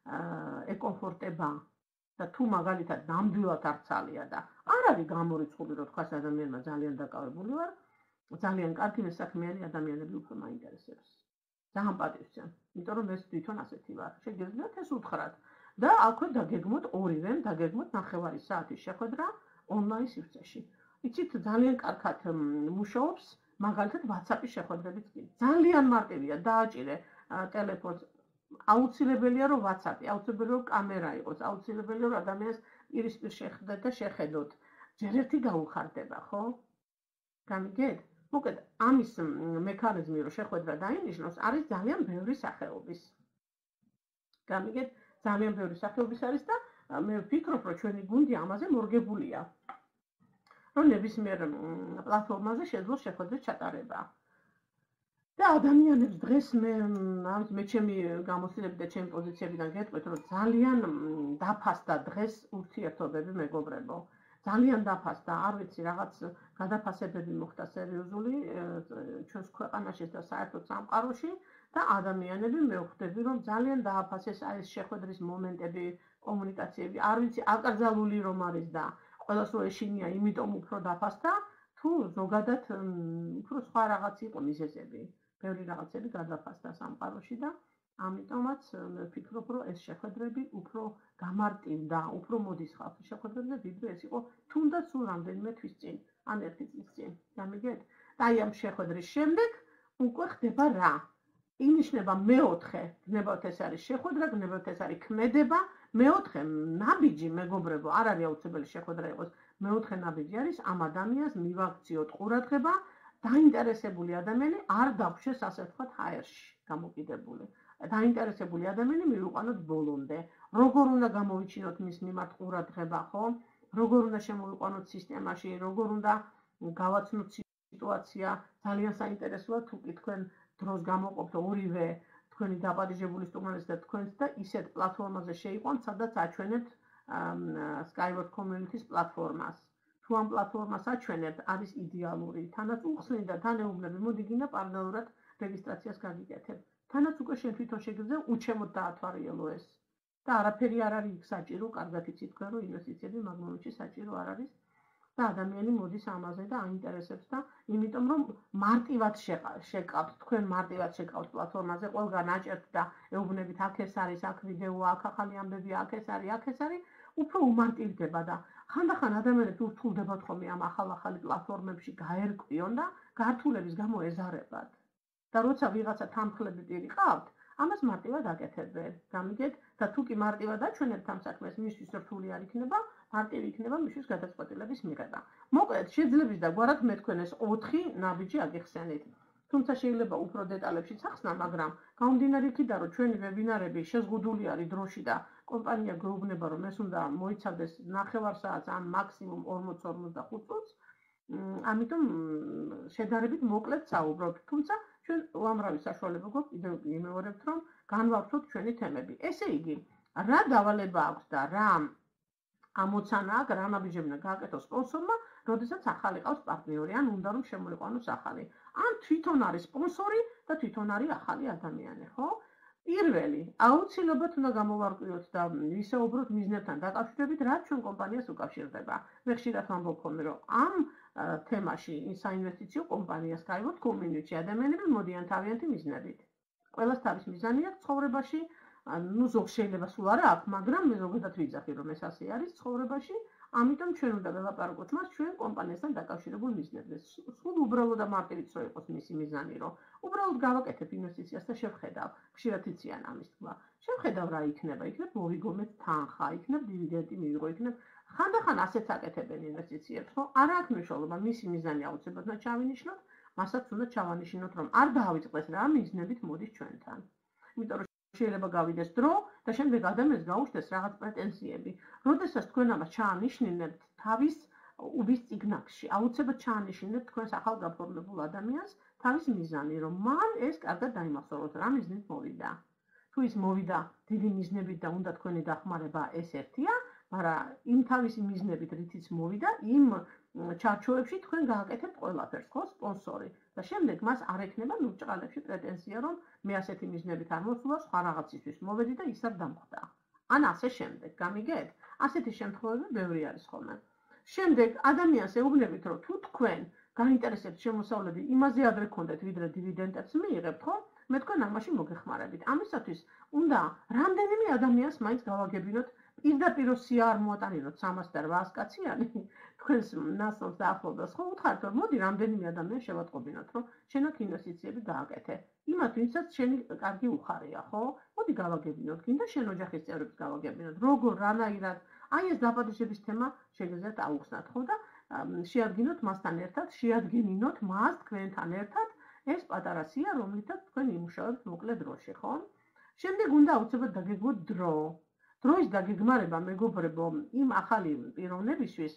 ეკომფორტება და თუ მაგალითად ნამდვილად არ ცალია და არ არის გამორიცხული, რომ თქვას ადამიანმა ძალიან დაკავებული ვარ, ძალიან კარგი მესაქმეარი ადამიანები უფრო მაინტერესებს. ძალიან პატივცემ, იმიტომ რომ ეს თვითონ ასეთი ვარ. შეგიძლიათ ეს უთხრათ და აქვე დაგეგმოთ ორივემ, დაგეგმოთ 9 საათის შეხვედრა ონლაინ სივრცეში. იცით, ძალიან კარგად მუშაობს, მაგალითად WhatsApp-ის შეხვედრებიც კი. ძალიან მარტივია, დააჭირე ტელეფონს. აუცილებელია რომ WhatsApp-ი, აუცილებელია რომ კამერა იყოს, აუცილებელია რომ ადამიანს პირისპირ შეხვდეთ და შეხედოთ. ჯერ ერთი გაუხარდება, ხო? გამიგეთ? მოკლედ, ამის მექანიზმი რომ შეხვედრა დაინიშნოს, არის ძალიან ბევრი სახეობის. გამიგეთ? ძალიან ბევრი სახეობის არის და მე ვფიქრობ, რომ ჩვენი გუნდი ამაზე მორგებულია. რომ ნებისმიერ პლატფორმაზე შეძლოს შეხვედრის ჩატარება. და ადამიანებს დღეს მე ჩემი გამოცდილებით და ჩემი პოზიციებიდან გეტყვით, რომ ძალიან დაფასდა დღეს ურთიერთობები მეგობრებო. ძალიან დაფასდა, არ ვიცი, რაღაც გადაფასებები მოხდა სერიოზული ჩვენს ქვეყანაში და საერთოდ სამყაროში და ადამიანები მე ვხვდები, რომ ძალიან დააფასეს აი ეს შეხვედრის მომენტები, კომუნიკაციები. არ ვიცი, აკრძალული რომ არის და ყველას რო ეშინია, იმიტომ უფრო დაფასდა, თუ ზოგადად უფრო სხვა რაღაც იყო მიზეზები. ბევრი რაღაცები გადაფასდა სამყაროში და ამიტომაც მე ვფიქრობ, რომ ეს შეხვედრები უფრო გამარტივდა, უფრო მოდის ხალხი შეხვედრებზე, ვიდრე ეს იყო თუნდაც სულ რამდენიმე თვის წინ, ან 1 წლის წინ. გამიგეთ? და აი ამ შეხვედრის შემდეგ უკვე ხდება რა? ინიშნება მეოთხე, გნებავთ ეს არის შეხვედრა, გნებავთ ეს არის ქმედება, მეოთხე ნაბიჯი მეგობრებო, არ არის აუცილებელი შეხვედრა იყოს. მეოთხე ნაბიჯი არის ამ ადამიანს მივაქციოთ ყურადღება, დაინტერესებული ადამიანი არ დაგვშეს ასე ვთქვათ ჰაერში გამოკიდებული. დაინტერესებული ადამიანი მივიყვანოთ ბოლომდე. როგორ უნდა გამოვიჩინოთ მის მიმართ ყურადღება, ხო? როგორ უნდა შემოვიყვანოთ სისტემაში, როგორ უნდა გავაცნოთ სიტუაცია. ძალიან საინტერესოა თუ კი თქვენ დროს გამოყოფთ ორივე თქვენი დაპატიჟებული სტუმარს და თქვენს და ისეთ პლატფორმაზე შეიყვანთ, სადაც აჩვენებთ Skyward Community-ს პლატფორმას. თუ ამ პლატფორმას აჩვენებთ, არის იდეალური. თანაც უხსნით და თანეუბნები, მოდი გინდა პარალელურად რეგისტრაციას გაგიკეთებ. თანაც უკვე შენ თვითონ შეგიძლია უჩემოდ დაათვალიერო ეს. და არაფერი არ არის იქ საჭირო, კარგად იცით თქვენ, რომ ინვესტიციები მაგ მომენტში საჭირო არ არის. და ადამიანი მოდის ამაზე და აინტერესებს და იმიტომ რომ მარტივად შეკავთ, თქვენ მარტივად შეკავთ პლატფორმაზე, ყველგან აჭერთ და ეუბნებით აქ ეს არის, აქ ვიდეოა, აქ ახალი ამბები, აქ ეს არის, უფრო უმარტივდება და ხანდახან ადამიანებს ურთულდებათ ხოლმე ამ ახალ-ახალი პლატფორმებში გაერკვიონ და გართულების გამო ეზარებათ. და როცა ვიღაცა თანხლები პირი ყავთ, ამას მარტივად აკეთებენ. გამიგეთ და თუ კი მარტივად აჩვენებთ ამ საქმეს, მისთვის რთული არ იქნება, მარტივი იქნება მისთვის გადაწყვეტილების მიღება. მოკლედ, შეძლებს და გვარად მე თქვენ ეს 4 ნაბიჯი აგიხსენით. თუმცა შეიძლება უფრო დეტალებშიც ახსნა, მაგრამ გამომდინარე იქიდან, რომ ჩვენი ვებინარები შეზღუდული არის დროში და კომპანია გვეუბნება, რომ ეს უნდა მოიცავდეს 9 საათს ან მაქსიმუმ 40-45 წუთს, ამიტომ შედარებით მოკლედ საუბრობთ. თუმცა ჩვენ უამრავი საშუალება გვაქვს კიდევ იმეორებთ, რომ განვავსოთ ჩვენი თემები. ესე იგი, რა დავალება აქვს და რა ამოცანა აქვს, რა ნაბიჯებია გააკეთოს სპონსორმა, როდესაც ახალი ყავს პარტნიორი, ან უნდა რომ შემოიყვანოს ახალი. ან თვითონ არის სპონსორი და თვითონ არის ახალი ადამიანი, ხო? პირველი, აუცილებლად უნდა გამოვარკვიოთ და ვისაუბროთ მიზნებთან დაკავშირებით, რაც ჩვენ კომპანიას უკავშირდება. მე ხშირად ვამბობ ხოლმე, რომ ამ თემაში საინვესტიციო კომპანიას გაივოთ კომიუნიტი ადამიანები მოდიან თავიანთი მიზნებით. ყველას თავის მიზანი აქვს ცხოვრებაში, ზოგ შეიძლება სულ არა აქვს, მაგრამ მე ზოგადად ვიძახი, რომ ეს ასე არის ცხოვრებაში, ამიტომ ჩვენ უნდა ველაპარაკოთ მას ჩვენ კომპანიასთან დაკავშირებულ მიზნებზე. სულ უბრალოდ და მარტივიც რო იყოს მისი მიზანი, რომ უბრალოდ გავაკეთებ ინვესტიციას და შევხედავ, ხშირად იციან ამის თქმა. შევხედავ რა იქნება, იქნებ მოვიგონეთ თანხა, იქნებ დივიდენდი მივიღო, იქნებ ხანდახან ასეც აკეთებენ ინვესტიციებს, ხო? არა აქვს მნიშვნელობა, მისი მიზანი აუცილებლად უნდა ჩავინიშნოთ, მასაც უნდა ჩავანიშნოთ, რომ არ დაავიწყდეს რა მიზნებით მოდის ჩვენთან. იმიტომ რომ შეიძლება გავიდეს დრო და შემდეგ ადამიანს გაუჩნდეს რაღაც პრეტენზიები. როდესაც თქვენ ამას ჩაანიშნინებთ თავის უბის წიგნაკში, აუცილებლად ჩაანიშნინებთ თქვენს ახალ გაფორმებულ ადამიანს თავის მიზანი, რომ მან ეს კარგად დაიმახსოვროთ, რა მიზნით მოვიდა. თუ ის მოვიდა დიდი მიზნებით და უნდა თქვენი დახმარება, ეს ერთია, მაგრამ იმ თავისი მიზნებით, რითიც მოვიდა, იმ ჩარჩოებში თქვენ გააკეთებთ ყველაფერს, ხო, სპონსორი. და შემდეგ მას არ ექნება მუჭყალებში პრეტენზია, რომ მე ასეთი მიზნებით არ მოსულა, სხვა რაღაცისთვის მოვედი და ის არ დამხდა. ან ასე შემდეგ, გამიგეთ? ასეთი შემთხვევები ბევრი არის ხოლმე. შემდეგ ადამიანს ეუბნებით, რომ თუ თქვენ გაინტერესებთ შემოსავლები იმაზე ადრე გქონდეთ, ვიდრე დივიდენდებს მიიღებთ, ხო? მე თქვენ ამაში მოგეხმარებით. ამისათვის უნდა რამდენიმე ადამიანს მაინც გავაგებინოთ, პირდაპირ სია არ მოატანინოთ 308 კაციანი, თქვენს ნასწორს დაახლოებას, ხო? უთხარით, რომ მოდი რამდენიმე ადამიანს შევატყობინოთ, რომ შენ აქ ინვესტიციები გააკეთე. იმათ, ვინცაც შენი კარგი უხარია, ხო? მოდი გავაგებინოთ, გინდა შენ ოჯახის წევრებს გავაგებინოთ, როგორ, რანაირად, აი ეს დაპატიჟების თემა შეგიძლიათ აუხსნათ, ხო? და შეადგინოთ მასთან ერთად, შეადგენინოთ მას თქვენთან ერთად ეს პატარა სია, რომლითაც თქვენ იმუშავებთ მოკლე დროში, ხო? შემდეგ უნდა აუცილებლად დაგეგმოთ დრო. დროის დაგეგმარება, მეგობრებო, იმ ახალი პიროვნებისთვის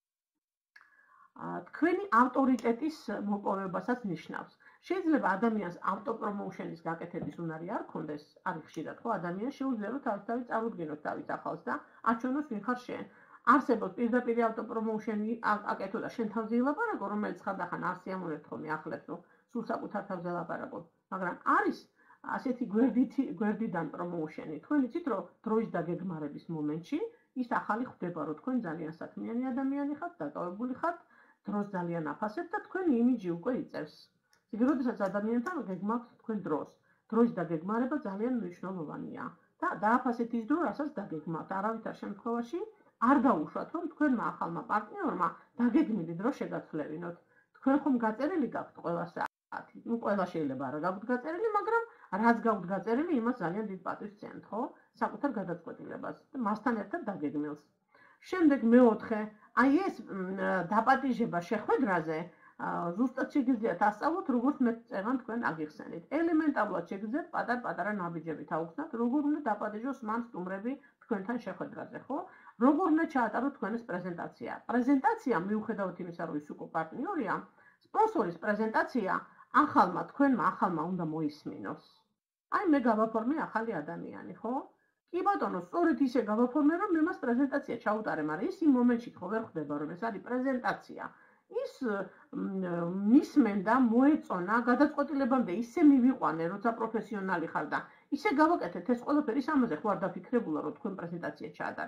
თქვენი ავტორიტეტის მოპოვებასაც ნიშნავს. შეიძლება ადამიანს ავტოპრომოუშენის გაკეთების უნარი არ ქონდეს, არის ხშირად, ხო, ადამიანს შეუძლია რომ თავისთავად წარუდგინოს თავის ახალს და აჩვენოს ვინ ხარ შენ. არსებობს პირდაპირ ავტოპრომოუშენი აკეთო და შენ თავზე ილაპარაკო, რომელიც ხანდახან არ სიამოვნებთ ხოლმე ახლებს, რომ სულ საკუთარ თავზე ლაპარაკობ, მაგრამ არის ასეთი გვერდიდან პრომოუშენი. თქვენ იცით, რომ დროის დაგეგმარების მომენტში ის ახალი ხდება, რომ თქვენ ძალიან საქმიანი ადამიანი ხართ, დაკავებული ხართ, დროს ძალიან აფასებთ და თქვენი იმიჯი უკვე იწევს. იგი როდესაც ადამიანთან გეგმავთ თქვენ დროს. დროის დაგეგმარება ძალიან მნიშვნელოვანია და დააფასეთ ის დრო, რასაც დაგეგმავთ. არავითარ შემთხვევაში არ დაუშვათ, რომ თქვენმა ახალმა პარტნიორმა დაგეგმილი დრო შეგაცვლევინოთ. თქვენ ხომ გაწერილი გაქვთ ყველა საათი. ნუ ყველა შეიძლება არა გაქვთ გაწერილი, მაგრამ რაც გაქვთ გაწერილი, იმას ძალიან დიდ პატივს სცემთ, ხო? საკუთარ გადაწყვეტილებას და მასთან ერთად დაგეგმილს. შემდეგ მეოთხე, აი ეს დაპატიჟება შეხვედრაზე, ზუსტად შეგიძლიათ ასწავლოთ, როგორც მე წევან თქვენ აგიხსენით. ელემენტარულად შეგიძლიათ პატარ-პატარა ნაბიჯებით აუხსნათ, როგორ უნდა დაპატიჟოს მან სტუმრები თქვენთან შეხვედრაზე, ხო? როგორ უნდა ჩაატაროთ თქვენს პრეზენტაცია. პრეზენტაცია მიუხედავად იმისა, რომ ის უკვე პარტნიორია, სპონსორის პრეზენტაცია თქვენმა ახალმა უნდა მოისმინოს. აი მე გავაფორმე ახალი ადამიანი, ხო? კი ბატონო, სწორედ ისე გავაფორმე, რომ მე მას პრეზენტაცია ჩაუტარე, მაგრამ ის იმ მომენტში ხო ვერ ხდება, რომ ეს არის პრეზენტაცია. ის მისმენდა, მოეწონა, გადაწყვეტილებამდე ისე მივიყვანე, როცა პროფესიონალი ხარ და ისე გავაკეთეთ ეს ყველაფერი, ამაზე ხო არ დაფიქრებულა, რომ თქვენ პრეზენტაცია ჩაატარეთ.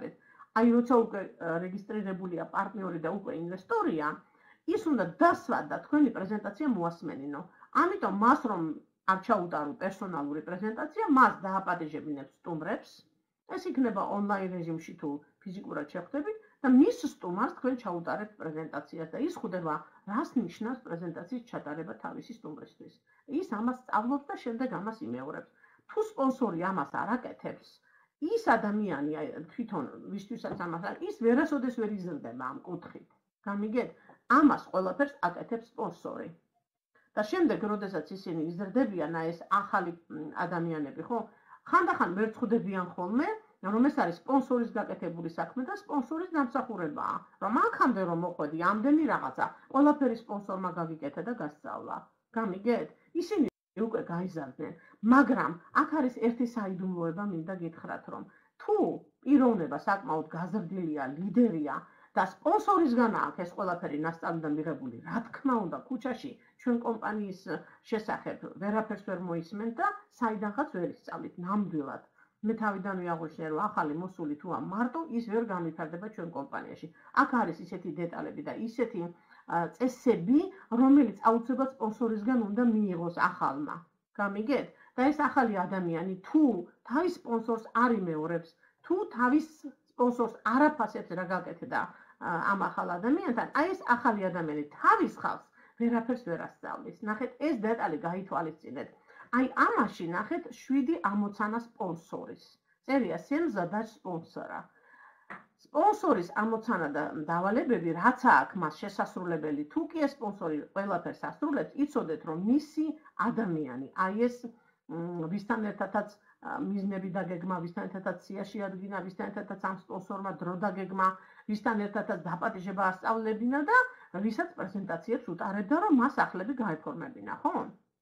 აი როცა უკვე რეგისტრირებულია პარტნიორი და უკვე ინვესტორია, ის უნდა დასვა და თქვენი პრეზენტაცია მოასმენინო. ამიტომ მას რომ არ ჩაუტარო პერსონალური პრეზენტაცია, მას დააპატეჟებინებს სტუმრებს. ეს იქნება ონლაინ რეჟიმში თუ ფიზიკურად შეხვდებით და მის სტუმარს თქვენ ჩაუტარებთ პრეზენტაციას და ის ხვდება, რას ნიშნავს პრეზენტაციის ჩატარება თავისი სტუმრისთვის. ის ამას სწავლობს და შემდეგ ამას იმეორებს. თუ სპონსორი ამას არ აკეთებს, ის ადამიანი თვითონ ვისთვისაც ამას ის ვერასოდეს ვერ იზრდება ამ კუთხით. გამიგეთ? ამას ყველაფერს აკეთებს სპონსორი. და შემდეგ, როდესაც ისინი იზრდებიან, ეს ახალი ადამიანები, ხო? ხანდახან ვერ ხვდებიან ხოლმე, რომ ეს არის სპონსორის გაკეთებული საქმე და სპონსორის დამსახურებაა. რომ აქამდე რომ მოყვედი ამდენი რაღაცა, ყველაფერი სპონსორმა გაგიკეთა და გასწავლა. გამიგეთ? ისინი უკვე გაიზარდნენ, მაგრამ აქ არის ერთი საიდუმლოება, მინდა გითხრათ, რომ თუ პიროვნება საკმაოდ გაზრდილია, ლიდერია და სპონსორისგან აქვს ეს ყველაფერი ნასწავლი და მიღებული, რა თქმა უნდა, ქუჩაში ჩვენ კომპანიის შესახებ ვერაფერს ვერ მოისმენთ და საიდანღაც ვერ ისწავლით ნამდვილად. მე თავიდანვე აღვნიშნე, რომ ახალი მოსული თუ ამ მარტო ის ვერ განვითარდება ჩვენ კომპანიაში. აქ არის ისეთი დეტალები და ისეთი წესები, რომელიც აუცილებლად სპონსორისგან უნდა მიიღოს ახალმა. გამიგეთ? და ეს ახალი ადამიანი თუ თავის სპონსორს არ იმეორებს, თუ თავის სპონსორს არ აფასებს რა გაკეთდა ამ ახალ ადამიანთან, აი ეს ახალი ადამიანი თავის ხალხს ვერაფერს ვერ ასწავლის. ნახეთ, ეს დეტალი გაითვალისწინეთ. აი ამაში ნახეთ 7 ამოცანა სპონსორის. წერია სემზადაч სპონსორა. სპონსორის ამოცანა და დავალებები, რაც აქვს მას შესასრულებელი, თუ კი ეს სპონსორი ყველაფერს ასრულებს, იცოდეთ, რომ მისი ადამიანი, აი ეს ვისთან ერთადაც მიზნები დაგეგმა, ვისთან ერთადაც სიაში ადგინა, ვისთან ერთადაც ამ სპონსორმა დრო დაგეგმა, ვისთან ერთადაც დაპატეჟება ასწავლებინა და ვისაც პრეზენტაციებს უტარებდა, რომ მას ახლები გაეფორმებინა, ხო?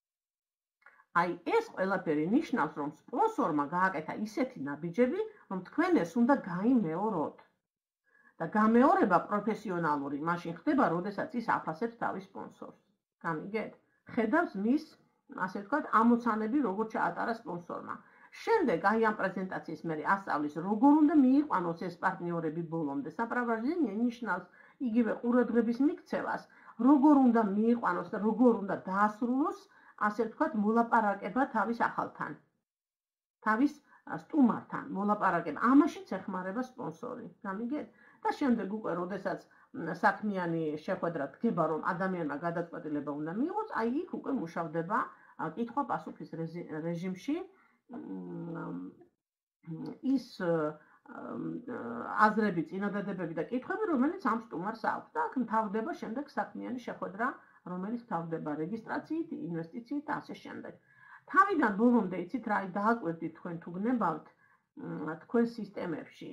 აი ეს ყველაფერი ნიშნავს, რომ სპონსორმა გააკეთა ისეთი ნაბიჯები, რომ თქვენ ეს უნდა გაიმეოროთ. და გამეორება პროფესიონალური მაშინ ხდება, როდესაც ის აფასებს თავის სპონსორს. გამიგეთ? ხედავს მის, ასე ვთქვათ, ამოცანები, როგორ ჩაატარა სპონსორმა. შემდეგ აი ამ პრეზენტაციის მერე ასწავლის, როგორ უნდა მიიყვანოს ეს პარტნიორები ბოლომდე. საპровождение ნიშნავს იგივე ყურადღების მიქცევას, როგორ უნდა მიიყვანოს და როგორ უნდა დაასრულოს, ასე ვთქვათ, მოლაპარაკება თავის ახალთან. თავის სტუმართან მოლაპარაკება. ამაშიც ეხმარება სპონსორი. გამიგეთ? და შემდეგ უკვე, როდესაც საქმიანი შეხვედრა დგება, რომ ადამიანმა გადაწყვეტილება უნდა მიიღოს, აი იქ უკვე მუშავდება კითხვა-პასუხის რეჟიმში ის აზრები, წინადადებები და კითხვები, რომელიც ამ სტუმარს აქვს და აქ მთავრდება შემდეგ საქმიანი შეხვედრა, რომელიც მთავრდება რეგისტრაციით, ინვესტიციით და ასე შემდეგ. თავიდან ბოლომდე იცით რა დააკვირდით თქვენ თუ გნებავთ თქვენ სისტემებში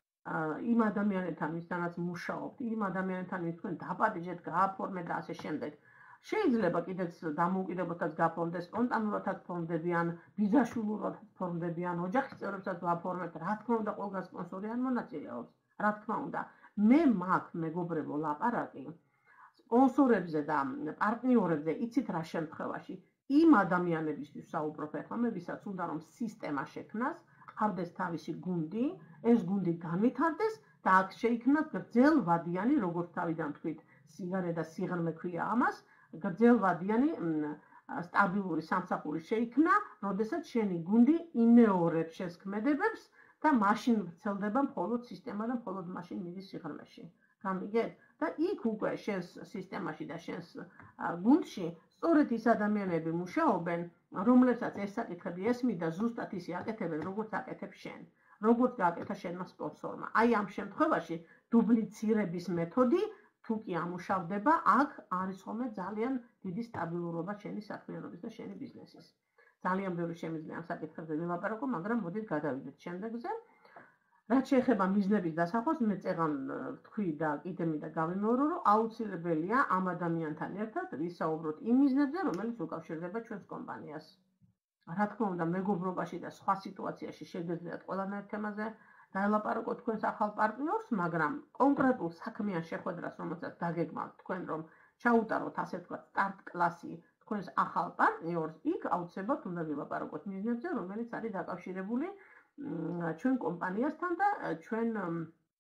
იმ ადამიანებთან, ვისთანაც მუშაობთ, იმ ადამიანებთან, ვის თქვენ დაპატიჟეთ, გააფორმეთ და ასე შემდეგ. შეიძლება კიდეც დამოუკიდებლობითაც გაფორმდეს, სპონტანურადაც ფორმდებიან, ბიძაშვილურადაც ფორმდებიან, ოჯახის წევრებსაც ვაფორმებთ, რა თქმა უნდა, ყველგან სპონსორი არ მონაწილეობს, რა თქმა უნდა. მე მაქვს მეგობრებო ლაპარაკი სპონსორებზე და პარტნიორებზე, იცით რა შემთხვევაში, იმ ადამიანებისთვის საუბრობ ახლა მე, ვისაც უნდა რომ სისტემა შექმნას, ყავდეს თავისი გუნდი, ეს გუნდი განვითარდეს და აქ შეიქმნას გრძელვადიანი, როგორც თავიდან თქვით, სიგარე და სიღრმე ქვია ამას, გრძელვადიანი სტაბილური სამსახური შეიქმნა, როდესაც შენი გუნდი იმეორებს შენს ქმედებებს და მაშინ ვრცელდება მხოლოდ სისტემა და მხოლოდ მაშინ მიდის სიღრმეში. გამიგეთ? და იქ უკვე შენს სისტემაში და შენს გუნდში სწორედ ის ადამიანები მუშაობენ, რომლებსაც ეს საკითხები ესმის და ზუსტად ისე აკეთებენ, როგორც აკეთებს შენ, როგორც გააკეთა შენმა სპონსორმა. აი ამ შემთხვევაში დუბლიცირების მეთოდი თუ კი ამუშავდება, აქ არის ხოლმე ძალიან დიდი სტაბილურობა შენი საქმიანობის და შენი ბიზნესის. ძალიან ბევრი შემიძლია ამ საკითხებზე ვილაპარაკო, მაგრამ მოდით გადავიდეთ შემდეგზე. რაც შეეხება მიზნების დასახვას, მე წეღან ვთქვი და კიდე მინდა გავიმეორო, რომ აუცილებელია ამ ადამიანთან ერთად ვისაუბროთ იმ მიზნებზე, რომელიც უკავშირდება ჩვენს კომპანიას. რა თქმა უნდა, მეგობრობაში და სხვა სიტუაციაში შეგეძლიათ ყველანაირ თემაზე დაელაპარაკოთ თქვენს ახალ პარტნიორს, მაგრამ კონკრეტულ საქმიან შეხვედრას, რომელსაც დაგეგმავთ თქვენ, რომ ჩაუტაროთ, ასე ვთქვათ, სტარტ კლასი თქვენს ახალ პარტნიორს, იქ აუცილებლად უნდა ვილაპარაკოთ მიზნებზე, რომელიც არის დაკავშირებული ჩვენ კომპანიასთან და ჩვენ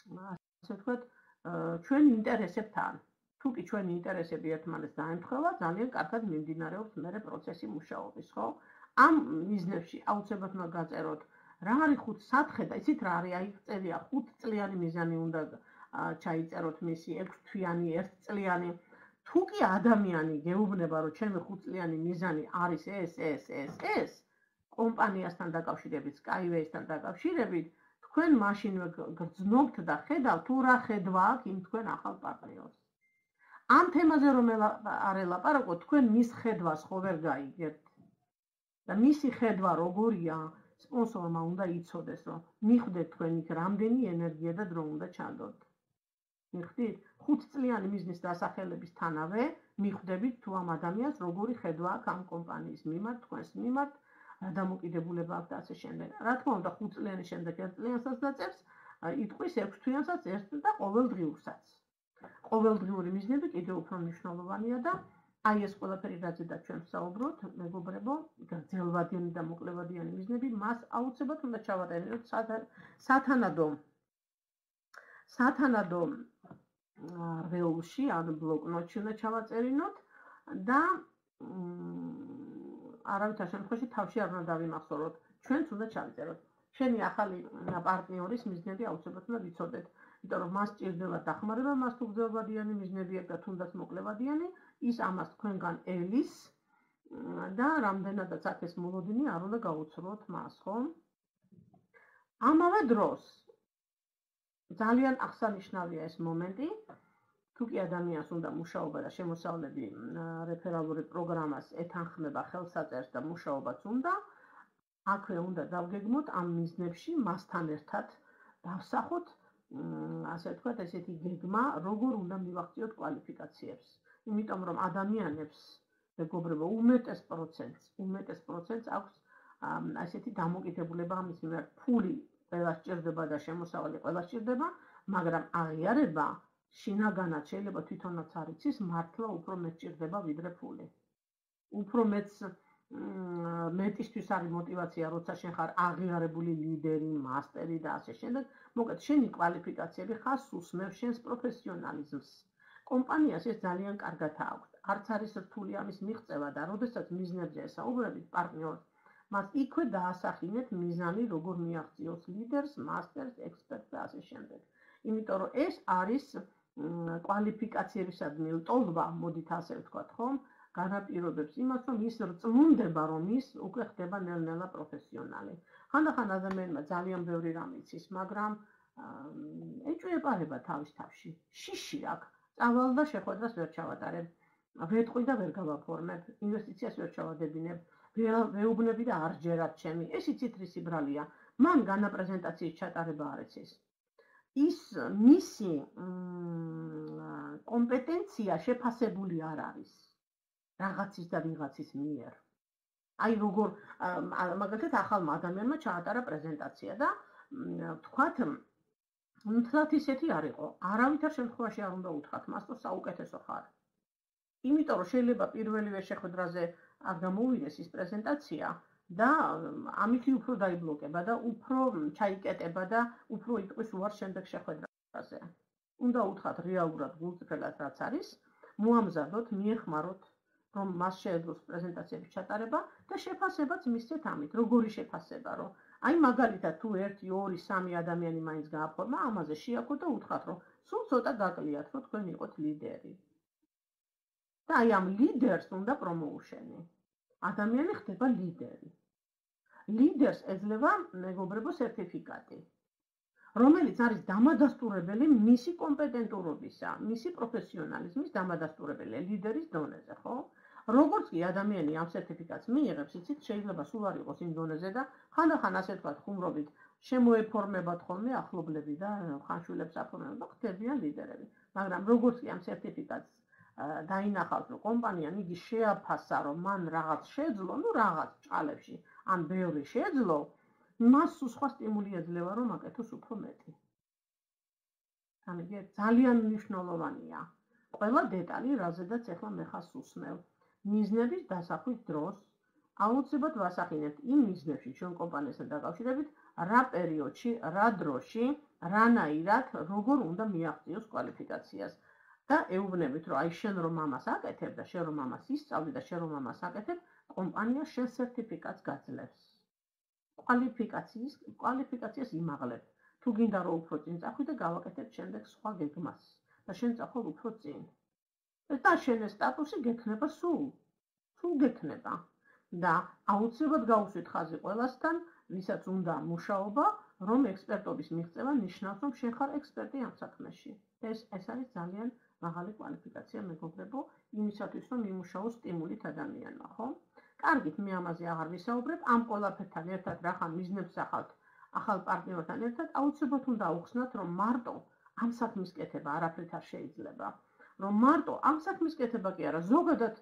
ასე ვთქვათ, ჩვენ ინტერესებთან. თუ კი ჩვენი ინტერესები ერთმანეთს დაემთხვევა, ძალიან კარგად მიმდინარეობს მერე პროცესი მუშაობის, ხო? ამ მიზნებში აუცილებლად უნდა გაწეროთ რა არის 5 სათხე და იცით რა არის, აი წერია 5 წლიანი მიზანი უნდა ჩაიწეროთ მისი 6 თვიანი, 1 წლიანი. თუ კი ადამიანი გეუბნება, რომ ჩემი 5 წლიანი მიზანი არის ეს, კომპანიასთან დაკავშირებით, Skyway-სთან დაკავშირებით, თქვენ მაშინვე გრძნობთ და ხედავთ, თუ რა ხედვა აქვს იმ თქვენ ახალ პარტნიორს. ამ თემაზე რომ არ ელაპარაკოთ, თქვენ მის ხედვას ხო ვერ გაიგებთ. და მისი ხედვა როგორია, სპონსორმა უნდა იცოდეს, რომ მიხვდეთ თქვენ იქ რამდენი ენერგია და დრო უნდა ჩანდოთ. მიხვდით? 5 წლიანი მიზნის დასახელებისთანავე მიხვდებით თუ ამ ადამიანს როგორი ხედვა აქვს ამ კომპანიის მიმართ, თქვენს მიმართ, რა დამოკიდებულება აქვს და ასე შემდეგ. რა თქმა უნდა, 5 წლიანი შემდეგ 1 წლიანსაც დაწერს, იტყვის 6 თვიანსაც ერთ და ყოველდღიურსაც. ყოველდღიური მიზნები კიდევ უფრო მნიშვნელოვანია და აი ეს ყველაფერი რაზედაც ჩვენ ვსაუბრობთ, მეგობრებო, გრძელვადიანი და მოკლევადიანი მიზნები მას აუცილებლად უნდა ჩავატაროთ სათანადო რეულში, ან ბლოკნოტში უნდა ჩავაწერინოთ და არავითარ შემთხვევაში თავში არ უნდა დავიმახსოვროთ. ჩვენც უნდა ჩავიწეროთ. შენი ახალი პარტნიორის მიზნები აუცილებლად უნდა ვიცოდეთ. იმიტომ რომ მას სჭირდება დახმარება, მას თუ გრძელვადიანი მიზნები აქვს და თუნდაც მოკლევადიანი, ის ამას თქვენგან ელის და რამდენადაც აქ ეს მოლოდინი არ უნდა გაუცროთ მას, ხო? ამავე დროს ძალიან აღსანიშნავია ეს მომენტი, თუ კი ადამიანს უნდა მუშაობა და შემოსავლები რეფერალური პროგრამას ეთანხმება, ხელსაწერს და მუშაობაც უნდა, აქვე უნდა დავგეგმოთ ამ მიზნებში მასთან ერთად დავსახოთ ასე ვთქვათ, ესეთი გეგმა, როგორ უნდა მივახციოთ კვალიფიკაციებს. იმიტომ რომ ადამიანებს, მეგობრებო, უმეტეს პროცენტს აქვს ასეთი დამოკიდებულება ამის მიმართ. ფული ყველა სჭირდება და შემოსავალი ყველა სჭირდება, მაგრამ აღიარება შინაგანად შეიძლება თვითონაც არ იცის, მართლა უფრო მეტ სჭირდება ვიდრე ფული. უფრო მეტისთვის არის мотиваცია, როცა შენ ხარ აღიარებული ლიდერი, მასტერი და ასე შემდეგ. მოკლედ, შენი კვალიფიკაციები ხაზს უსმევს შენს პროფესიონალიზმს. კომპანიას ეს ძალიან კარგად აქვს. არც არის რთული ამის მიღწევა და როდესაც მიზნებზე ესაუბრებით პარტნიორს, მას იქვე დაასახინეთ მიზანი, როგორ მიაღწიოს ლიდერს, მასტერს, ექსპერტს და ასე შემდეგ. იმიტომ რომ ეს არის კვალიფიკაციებისადმი ლტოლვა, მოდით ასე ვთქვათ, ხომ? განაპირობებს იმას, რომ ის რწმუნდება, რომ ის უკვე ხდება ნელ-ნელა პროფესიონალი. ხანდახან ადამიანმა ძალიან ბევრი რამ იცის, მაგრამ ეჭვიეპარება თავში. შიში აქვს. წავალ და შეხვედრას ვერ ჩავატარებ. ვეტყვი და ვერ გავაფორმებ. ინვესტიციას ვერ ჩავადებინებ. ვეუბნები და არ ჯერათ ჩემი. ეს იცით რისი ბრალია. მან განაპრეზენტაციის ჩატარება არ იცის. ის მისი კომპეტენცია შეფასებული არ არის. რაღაცის და ვიღაცის მიერ. აი როგორ მაგალითად ახალმა ადამიანმა ჩაატარა პრეზენტაცია და ვთქვათ, მთლად ისეთი არ იყო. არავითარ შემთხვევაში არ უნდა უთხრათ მას, რომ საუკეთესო ხარ. იმიტომ რომ შეიძლება პირველივე შეხვედრაზე არ გამოუვიდეს ის პრეზენტაცია და ამით უფრო დაიბლოკება და უფრო ჩაიკეტება და უფრო იტყვის უარს შემდეგ შეხვედრაზე. უნდა უთხრათ რეალურად გულწრფელად რაც არის, მოამზადოთ, მიეხმაროთ რომ მას შეეძლოს პრეზენტაციების ჩატარება და შეფასებაც მისცეთ ამით. როგორი შეფასება, რომ აი მაგალითად თუ 1, 2, 3 ადამიანი მაინც გააფორმა, ამაზე შეაქოთ და უთხრათ, რომ სულ ცოტა გაკლიათ, რომ თქვენ იყოთ ლიდერი. და აი ამ ლიდერს უნდა პრომოუშენი. ადამიანი ხდება ლიდერი. ლიდერს ეძლევა, მეგობრებო, სერტიფიკატი, რომელიც არის დამადასტურებელი მისი კომპეტენტურობისა, მისი პროფესიონალიზმის დამადასტურებელი ლიდერის დონეზე, ხო? როგორც კი ადამიანი ამ სერტიფიკატს მიიღებს, იცით, შეიძლება სულ არ იყოს იმ დონეზე და ხანდახან ასე ვთქვათ, ხუმრობით შემოეფორმებათ ხოლმე ახლობლები და ხანშვილებს აფორმებენ და ხდებიან ლიდერები. მაგრამ როგორც კი ამ სერტიფიკატს დაინახავს, რომ კომპანიამ იგი შეაფასა, რომ მან რაღაც შეძლო, რაღაც ჭალებში, ან ბევრი შეძლო, მას სხვა სტიმული ეძლევა, რომ აკეთოს უფრო მეტი. ამიტომ ძალიან მნიშვნელოვანია ყველა დეტალი, რაზედაც ახლა მე ხას უსმევ. მიზნების დასახვის დროს აუცილებლად ვასახინებთ იმ მიზნებში ჩვენ კომპანიასთან დაკავშირებით, რა პერიოდში, რა დროში, რანაირად როგორ უნდა მიაღწიოს კვალიფიკაციას და ეუბნებით, რომ აი შენ რომ ამას აკეთებ და შენ რომ ამას ისწავლი და შენ რომ ამას აკეთებ, კომპანია შენ სერტიფიკატს გაძლევს. კვალიფიკაციას იმაღლებ. თუ გინდა რომ უფრო წინ წახვიდე, გავაკეთებ შემდეგ სხვა გეგმას და შენ წახვიდე უფრო წინ. და შენ ეს სტატუსი გექნება სულ გექნება. და აუცილებლად გაუსვით ხაზი ყველასთან, ვისაც უნდა მუშაობა, რომ ექსპერტობის მიღწევა ნიშნავს, რომ შენ ხარ ექსპერტი ამ საქმეში. ეს არის ძალიან მაღალი კვალიფიკაცია, მეგობრებო, იმისათვის, რომ იმუშაოს სტიმულით ადამიანმა, ხო? კარგით, მე ამაზე აღარ ვისაუბრებ, ამ ყველაფერთან ერთად რახან მიზნებს ახავთ ახალ პარტნიორთან ერთად, აუცილებლად უნდა აუხსნათ, რომ მარტო ამ საქმის კეთება არაფრით არ შეიძლება. რომ მარტო ამ საქმის კეთება კი არა, ზოგადად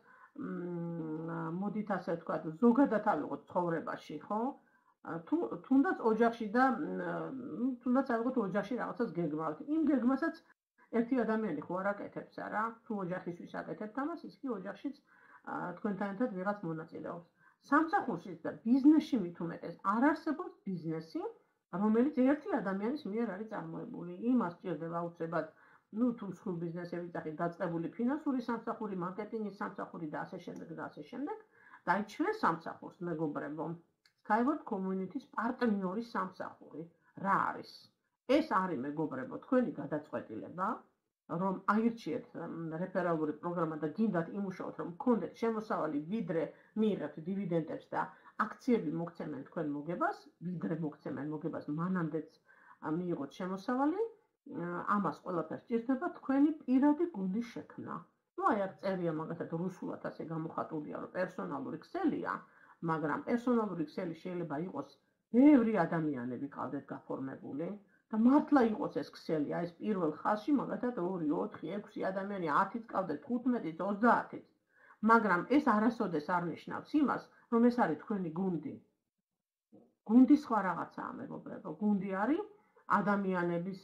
მოდით ასე ვთქვათ, ზოგადად ავიღოთ ცხოვრებაში, ხო? თუნდაც ოჯახში და თუნდაც ავიღოთ ოჯახში რაღაცას გეგმავთ. იმ გეგმასაც ერთი ადამიანი ხო არ აკეთებს არა? თუ ოჯახისთვის აკეთებთ ამას, ის კი ოჯახშიც თქვენთან ერთად ვიღაც მონაწილეობს. სამსახურში და ბიზნესში მით უმეტეს არ არსებობს ბიზნესი, რომელიც ერთი ადამიანის მიერ არის წარმოებული. იმას სჭირდება აუცილებლად თუ სრულ ბიზნესები წახით დაწყებული ფინანსური სამსახური, მარკეტინგის სამსახური და ასე შემდეგ და ასე შემდეგ. და აი ჩვენ სამსახურს, მეგობრებო, Skyward Community-ს პარტნიორის სამსახური რა არის? ეს არის, მეგობრებო, თქვენი გადაწყვეტილება, რომ აირჩიეთ რეფერალური პროგრამა და გინდათ იმუშაოთ, რომ გქონდეთ შემოსავალი ვიდრე მიიღებთ დივიდენდებს და აქციები მოგცემენ თქვენ მოგებას, ვიდრე მოგცემენ მოგებას, მანამდეც მიიღოთ შემოსავალი. ამას ყველაფერს სჭირდება თქვენი პირადი გუნდის შექმნა. ნუ აი აქ წერია მაგათად რუსულად ასე გამოხატულია, რომ პერსონალური ქსელია, მაგრამ პერსონალური ქსელი შეიძლება იყოს ბევრი ადამიანები ყავდეთ გაფორმებული და მართლა იყოს ეს ქსელი, აი ეს პირველ ხაზში მაგათად 2, 4, 6 ადამიანი 10-იც ყავდეთ, 15-იც, 30-იც. მაგრამ ეს არასოდეს არ ნიშნავს იმას, რომ ეს არის თქვენი გუნდი. გუნდი სხვა რაღაცაა, მეგობრებო. გუნდი არის ადამიანების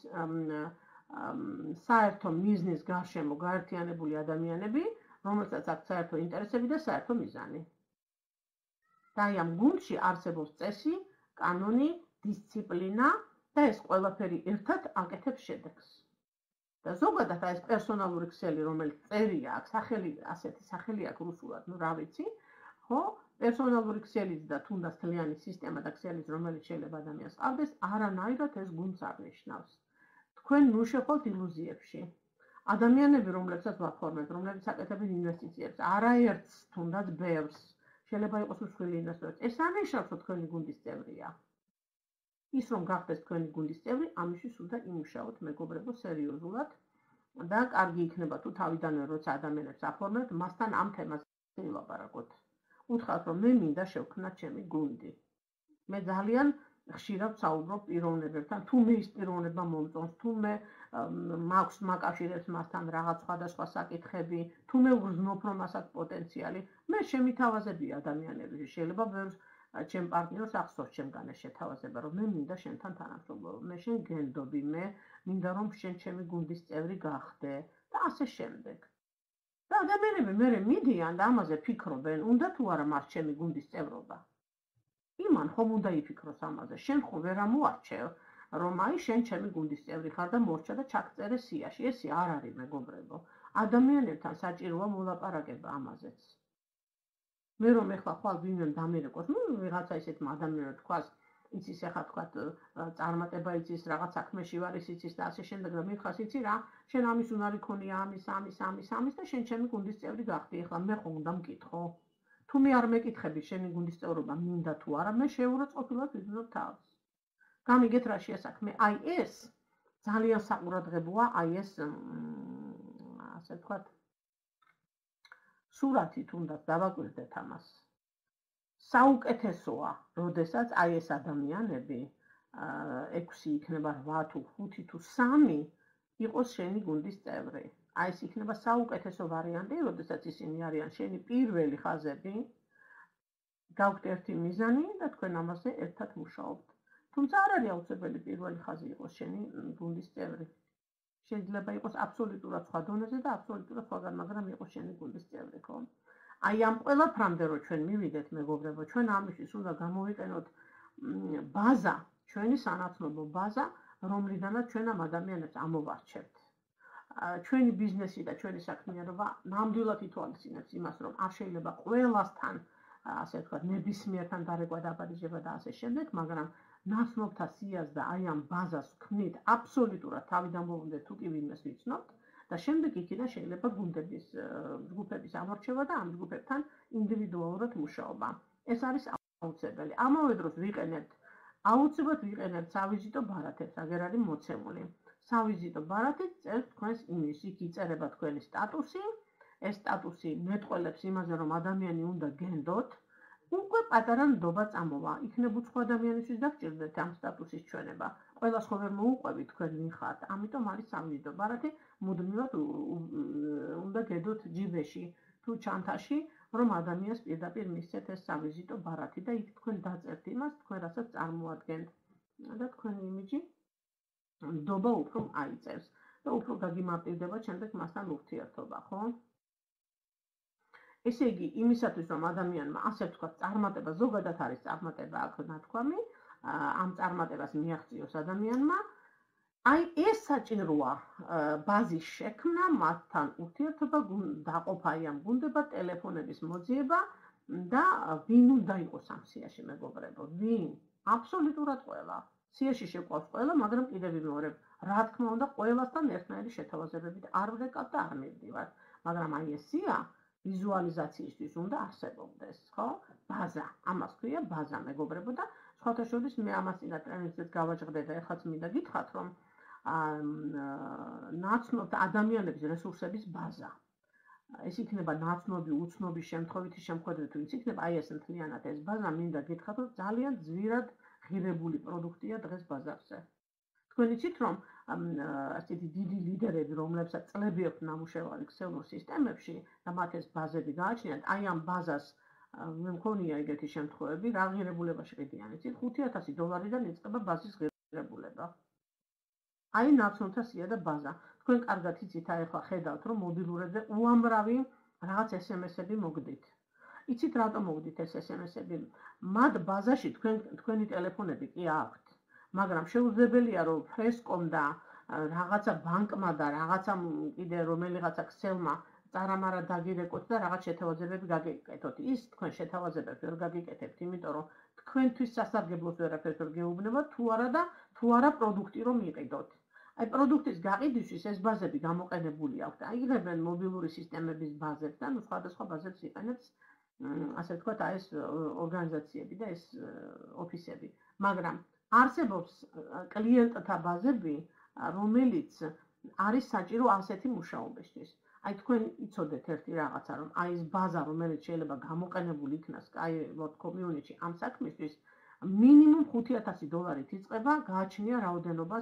საერთო მიზნის გარშემო გაერთიანებული ადამიანები, რომელსაც აქვს საერთო ინტერესები და საერთო მიზანი. და აი ამ გუნდში არსებობს წესი, კანონი, დისციპლინა და ეს ყველაფერი ერთად აკეთებს შედეგს. და ზოგადად ეს პერსონალური ქსელი, რომელიც წერია აქვს, ასეთი სახელი აქვს რუსულად, ნუ რა ვიცი, ხო? პერსონალური ქსელის და თუნდაც თლიანი სისტემა და ქსელის, რომელიც შეიძლება ადამიანს ყავდეს, არანაირად ეს გუნდს არ ნიშნავს. თქვენ ნუ შეხვდით ილუზიებში. ადამიანები, რომლებსაც ვაფორმებთ, რომლებიც აკეთებენ ინვესტიციებს, არაერთს, თუნდაც ბევრს, შეიძლება იყოს მსხვილი ინვესტორიც. ეს არ ნიშნავს, რომ თქვენი გუნდის წევრია. ის რომ გახდეს თქვენი გუნდის წევრი, ამისთვის უნდა იმუშაოთ, მეგობრებო, სერიოზულად და კარგი იქნება თუ თავიდანვე როცა ადამიანებს აფორმებთ, მასთან ამ თემაზე ვილაპარაკოთ. უთხრათ, რომ მე მინდა შევქმნათ ჩემი გუნდი. მე ძალიან ხშირად ვსაუბრობ პიროვნებებთან, თუ მე ის პიროვნება მომწონს, თუ მე მაქვს მაკავშირებს მასთან რაღაც სხვადასხვა საკითხები, თუ მე ვგრძნობ, რომ მას აქვს პოტენციალი, მე შემითავაზებია ადამიანები, შეიძლება ბევრს ჩემ პარტნიორს ახსოვს ჩემგან ეს შეთავაზება, რომ მე მინდა შენთან თანამშრომლობ, მე შენ გენდობი, მე მინდა რომ შენ ჩემი გუნდის წევრი გახდე და ასე შემდეგ. და ადამიანები მერე მიდიან და ამაზე ფიქრობენ, უნდა თუ არა მას ჩემი გუნდის წევრობა. იმან ხომ უნდა იფიქროს ამაზე, შენ ხო ვერ ამოარჩევ, რომ აი შენ ჩემი გუნდის წევრი ხარ და მორჩა და ჩაგწერე სიაში. ეს არ არის, მეგობრებო. ადამიანებთან საჭიროა მოლაპარაკება ამაზეც. მე რომ ეხლა ხვალ ვინმე დამერეკოს, ნუ ვიღაცა ისეთმა ადამიანებმა თქვას, იცის ახლა თქვათ წარმატება იცის, რაღაც საქმეში ვარ იცის და ასე შემდეგ და მითხას იცი რა, შენ ამის უნარი ქონია, ამის და შენ ჩემი გუნდის წევრი გახდი. ეხლა მე ხო უნდა მკითხო. თუ მე არ მეკითხები შენი გუნდის წევრობა მინდა თუ არა, მე შეურაცხყოფილად ვიზნებ თავს. გამიგეთ რა შეასაქმე. აი ეს ძალიან საყურადღებოა, აი ეს ასე ვთქვათ სურათი თუნდაც დავაკვირდეთ ამას. საუკეთესოა, როდესაც აი ეს ადამიანები 6 იქნება 8 თუ 5 თუ 3 იყოს შენი გუნდის წევრი. აი ეს იქნება საუკეთესო ვარიანტი, როდესაც ისინი არიან შენი პირველი ხაზები. გაქვთ ერთი მიზანი და თქვენ ამაზე ერთად მუშაობთ. თუმცა არ არის აუცილებელი პირველი ხაზი იყოს შენი გუნდის წევრი. შეიძლება იყოს აბსოლუტურად სხვა დონეზე და აბსოლუტურად სხვაგან, მაგრამ იყოს შენი გუნდის წევრი, ხო? აი ამ ყველაფრამდე რომ ჩვენ მივიდეთ, მეგობრებო, ჩვენ ამისთვის უნდა გამოვიყენოთ ბაზა, ჩვენი სანაცნობო ბაზა, რომლიდანაც ჩვენ ამ ადამიანებს ამოვარჩევთ. ჩვენი ბიზნესი და ჩვენი საქმიანობა ნამდვილად ითვალისწინებს იმას, რომ არ შეიძლება ყველასთან, ასე ვთქვათ, ნებისმიერთან დარეკვა დაბადიჟება და ასე შემდეგ, მაგრამ ნაცნობთა სიას და აი ამ ბაზას ვქმნით აბსოლუტურად თავიდან მოვუნდეთ თუ კი ვინმეს ვიცნობთ და შემდეგ იქიდან შეიძლება გუნდების ჯგუფების ამორჩევა და ამ ჯგუფებთან ინდივიდუალურად მუშაობა. ეს არის აუცილებელი. ამავე დროს აუცილებლად ვიყენებთ სავიზიტო ბარათებს, აგერ არის მოცემული. სავიზიტო ბარათით წერთ თქვენს იმის, იქ იწერება თქვენი სტატუსი. ეს სტატუსი მეტყველებს იმაზე, რომ ადამიანი უნდა გენდოთ. უკვე პატარა ნდობა წამოვა. იქნებ უცხო ადამიანისთვის და გჭირდეთ ამ სტატუსის ჩვენება. ყველას ხო ვერ მოუყვებით თქვენ ვინ ხართ. ამიტომ არის სავიზიტო ბარათი, მუდმივად უნდა გედოთ ჯიბეში თუ ჩანთაში, რომ ადამიანს პირდაპირ მისცეთ ეს სავიზიტო ბარათი და იქ თქვენ დაწერთ იმას, თქვენ რასაც წარმოადგენთ. და თქვენი იმიჯი ნდობა უფრო აიწევს და უფრო გაგიმარტივდება შემდეგ მასთან ურთიერთობა, ხო? ესე იგი, იმისათვის, რომ ადამიანმა, ასე ვთქვათ, წარმატება, ზოგადად არის წარმატება აქ ნათქვამი, ამ წარმატებას მიაღწიოს ადამიანმა, აი ეს საჭიროა ბაზის შექმნა, მათთან ურთიერთობა, დაყოფა აი ამ გუნდებად, ტელეფონების მოძიება და ვინ უნდა იყოს ამ სიაში, მეგობრებო, ვინ? აბსოლუტურად ყველა. სიაში შეყვავს ყველა, მაგრამ კიდევ ვიმეორებ, რა თქმა უნდა, ყველასთან ერთნაირი შეთავაზებებით არ ვდეკავთ და არ მივდივართ, მაგრამ აი ეს სია ვიზუალიზაციისთვის უნდა არსებობდეს, ხო? ბაზა, ამას ქვია ბაზა, მეგობრებო და სხვათა შორის მე ამას წინა ტრენინგზეც გავაჭრდე და ეხლაც მინდა გითხრათ, რომ ნაცნობ ადამიანების რესურსების ბაზა. ეს იქნება ნაცნობი, უცნობი, შემთხვევითი შემოქმედებით, ვინც იქნება, აი ეს მთლიანად ეს ბაზა, მინდა გითხრათ, რომ ძალიან ძვირად ღირებული პროდუქტია დღეს ბაზარზე. თქვენ იცით, რომ ასეთი დიდი ლიდერები, რომლებსაც წლები აქვს ნამუშევარი ქსელურ სისტემებში და მათ ეს ბაზები გააჩნიათ, აი ამ ბაზას მე მქონია ეგეთი შემთხვევები, რა ღირებულებაში ყიდიან, იცით, $5,000-დან იწყება ბაზის ღირებულება. აი ნაცნობთა სია და ბაზა. თქვენ კარგად იცით, აი ახლა ხედავთ, რომ მობილურებზე უამრავი რაღაც SMS-ები მოგდით. იცით, რატომ მოგდით ეს SMS-ები? მათ ბაზაში თქვენი ტელეფონები კი აქვთ. მაგრამ შეუძლებელია, რომ ფრესკომ და რაღაცა ბანკმა და რაღაცა კიდე რომელიღაცა ქსელმა წარამარა დაგირეკოთ და რაღაც შეთავაზებები გაგიკეთოთ. ის თქვენ შეთავაზებებს ვერ გაგიკეთებთ, იმიტომ რომ თქვენთვის სასარგებლოს ვერაფერს ვერ გეუბნებათ, თუ არა პროდუქტი რომ იყიდოთ. აი პროდუქტის გაყიდვისთვის ეს ბაზები გამოყენებული აქვთ. აიღებენ მობილური სისტემების ბაზებს და სხვადასხვა ბაზებს იყენებს, ასე ვთქვათ, აი ეს ორგანიზაციები და ეს ოფისები. მაგრამ არსებობს კლიენტთა ბაზები, რომელიც არის საჭირო ასეთი მუშაობისთვის. აი თქვენ იცოდეთ ერთი რაღაცა, რომ აი ეს ბაზა, რომელიც შეიძლება გამოყენებული იქნას Skyward Community ამ საქმისთვის, მინიმუმ $5,000 იწყება გააჩნია რაოდენობას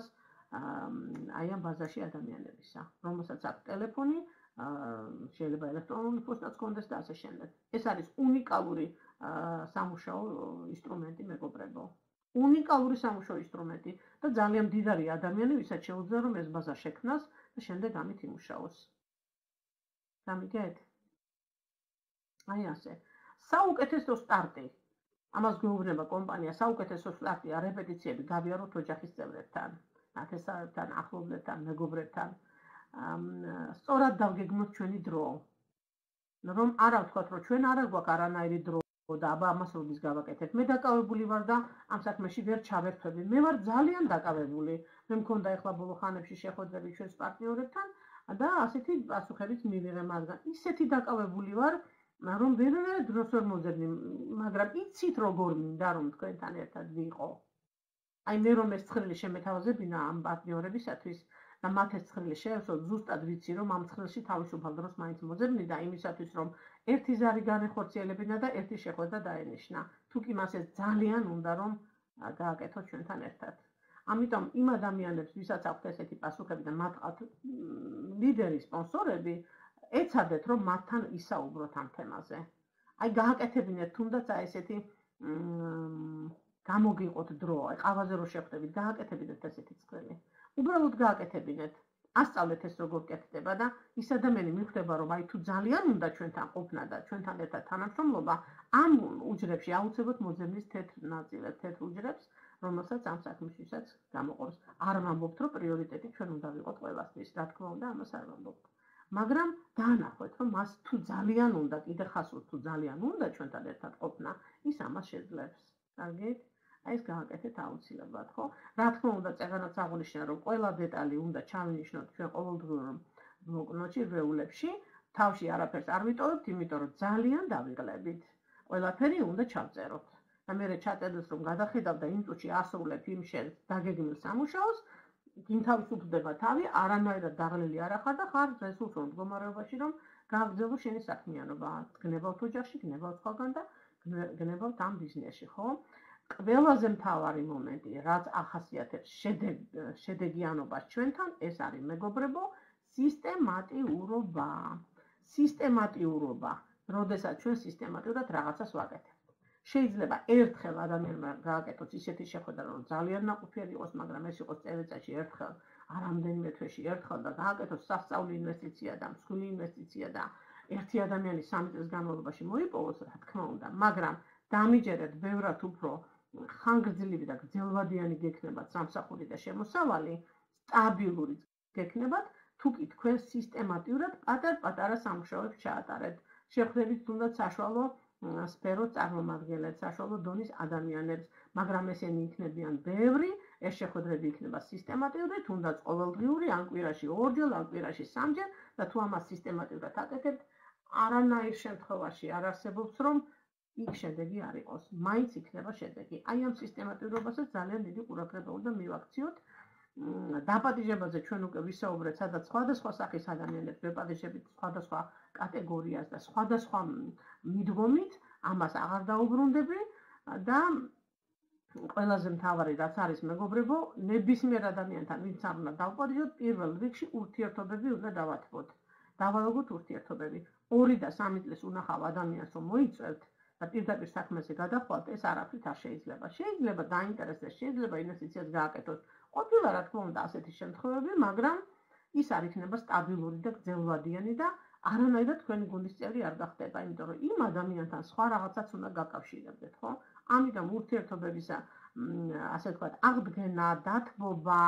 აი ამ ბაზაში ადამიანებისა, რომელსაც აქვს ტელეფონი, შეიძლება ელექტრონული პოსტაც ჰქონდეს და ასე შემდეგ. ეს არის უნიკალური სამუშაო ინსტრუმენტი, მეგობრებო. უნიკალური სამუშაო ინსტრუმენტი და ძალიან მდიდარი ადამიანი, ვისაც შეუძლია რომ ეს ბაზა შექმნას და შემდეგ ამით იმუშაოს. გამიგეთ? აი ასე. საუკეთესო სტარტი. ამას გვეუბნება კომპანია, საუკეთესო სტარტია რეპეტიციები გავიაროთ ოჯახის წევრებთან, ნათესავებთან, ახლობლებთან, მეგობრებთან. სწორად დავგეგმოთ ჩვენი დრო. რომ არა ვთქვათ, რომ ჩვენ არა გვაქვს არანაირი დრო და აბა ამას როდის გავაკეთებ. მე დაკავებული ვარ და ამ საქმეში ვერ ჩავერთვები. მე ვარ ძალიან დაკავებული. მე მქონდა ეხლა ბოლო ხანებში შეხვედრები ჩვენს პარტნიორებთან და ასეთი პასუხებიც მივიღე მაგან. ისეთი დაკავებული ვარ, რომ ვერანაირ დროს ვერ მოძებნი, მაგრამ იცით როგორ მინდა რომ თქვენთან ერთად ვიყო. აი მე რომ ეს ცხრილი შემეთავაზებინა ამ პარტნიორებისათვის და მათ ეს ცხრილი შეევსოთ, ზუსტად ვიცი რომ ამ ცხრილში თავისუფალ დროს მაინც მოძებნი და იმისათვის რომ ერთი ზარი განეხორციელებინა და ერთი შეხვედრა დაენიშნა. თუ კი მას ეს ძალიან უნდა რომ გააკეთოთ ჩვენთან ერთად. ამიტომ იმ ადამიანებს, ვისაც აქვთ ესეთი პასუხები და მათ ყავთ ლიდერი, სპონსორები, ეცადეთ რომ მათთან ისაუბროთ ამ თემაზე. აი გააკეთებინეთ თუნდაც აი ესეთი გამოგიყოთ დრო, აი ყავაზე რო შეხვდებით, გააკეთებინეთ ესეთი ცხრილი. უბრალოდ გააკეთებინეთ. ასწავლეთ ეს როგორ კეთდება და ის ადამიანი მიხვდება რომ აი თუ ძალიან უნდა ჩვენთან ყოფნა და ჩვენთან ერთად თანამშრომლობა ამ უჯრებში აუცილებლად მოძებნის თეთრ ნაწილებს, თეთრ უჯრებს, რომელსაც ამ საქმისთვისაც გამოყენს. არ ვამბობთ რომ პრიორიტეტი ჩვენ უნდა ვიყოთ ყველასთვის, რა თქმა უნდა, ამას არ ვამბობთ. მაგრამ დაანახოთ რომ მას თუ ძალიან უნდა, კიდე ხასურს თუ ძალიან უნდა ჩვენთან ერთად ყოფნა, ის ამას შეძლებს. კარგით? აი ეს გააკეთეთ აუცილებლად, ხო? რა თქმა უნდა, წეგანაც აღნიშნა, რომ ყველა დეტალი უნდა ჩავინიშნოთ ჩვენ ყოველდღიურ ბლოკნოტში, რეულებში, თავში არაფერს არ ვიტოვებთ, იმიტომ რომ ძალიან დავიღლებით. ყველაფერი უნდა ჩავწეროთ. და მე ჩაწერდეს რომ გადახედავ და იმ წუთში ასრულებ იმ შენ დაგეგმილ სამუშაოს, გინთავისუფლდება თავი, არანაირად დაღლილი არ ახარ და ხარ რესურსულ მდგომარეობაში, რომ გააგრძელო შენი საქმიანობა. გნებავთ ოჯახში, გნებავთ სხვაგან და გნებავთ ამ ბიზნესში, ხო? ყველაზე მთავარი მომენტი, რაც ახასიათებს შედეგიანობას ჩვენთან, ეს არის მეგობრებო, სისტემატიურობა. სისტემატიურობა, როდესაც ჩვენ სისტემატურად რაღაცას ვაკეთებთ. შეიძლება ერთხელ ადამიანმა გააკეთოს ისეთი შეხვედრა, რომ ძალიან ნაყოფიერი იყოს, მაგრამ ეს იყოს წელიწადში ერთხელ, არ რამდენიმე თვეში ერთხელ და გააკეთოს სასწავლო ინვესტიცია და მსხვილი ინვესტიცია და ერთი ადამიანი 3 წლის განმავლობაში მოიპოვოს, რა თქმა უნდა, მაგრამ დამიჯერეთ ბევრად უფრო ხანგრძლივი და გრძელვადიანი გექნებათ სამსახური და შემოსავალი, სტაბილური გექნებათ, თუ კი თქვენ სისტემატურად პატარ-პატარა სამუშაოებს ჩაატარებთ. შეხვდებით თუნდაც საშუალო სფეროს წარმომადგენლებს, საშუალო დონის ადამიანებს, მაგრამ ესენი იქნებიან ბევრი, ეს შეხვედრები იქნება სისტემატიური, თუნდაც ყოველდღიური, ან კვირაში 2 ჯერ, ან კვირაში 3 ჯერ და თუ ამას სისტემატურად აკეთებთ, არანაირ შემთხვევაში არ არსებობს, რომ იქ შედეგი არ იყოს. მაინც იქნება შედეგი. აი ამ სისტემატურობასაც ძალიან დიდი ყურადღება უნდა მივაქციოთ. დაპატიჟებაზე ჩვენ უკვე ვისაუბრეთ, სადაც სხვადასხვა სახის ადამიანებს ვეპატიჟებით სხვადასხვა კატეგორიას და სხვადასხვა მიდგომით, ამას აღარ დაუბრუნდები და ყველაზე მთავარი რაც არის მეგობრებო, ნებისმიერ ადამიანთან ვინც არ უნდა დავპატიჟოთ, პირველ რიგში ურთიერთობები უნდა დავათბოთ. დავალაგოთ ურთიერთობები. 2 და 3 წლის უნახავ ადამიანს რომ მოიწევთ და პირდაპირ საქმეზე გადახვალთ, ეს არაფრით არ შეიძლება. შეიძლება დაინტერესდეს, შეიძლება ინვესტიციას გააკეთოს. ყოფილა რა თქმა უნდა ასეთი შემთხვევები, მაგრამ ის არ იქნება სტაბილური და გრძელვადიანი და არანაირად თქვენი გუნდის წევრი არ გახდება, იმიტომ რომ იმ ადამიანთან სხვა რაღაცაც უნდა გაკავშირებდეთ, ხო? ამიტომ ურთიერთობების ასე ვთქვათ, აღდგენა, დათბობა,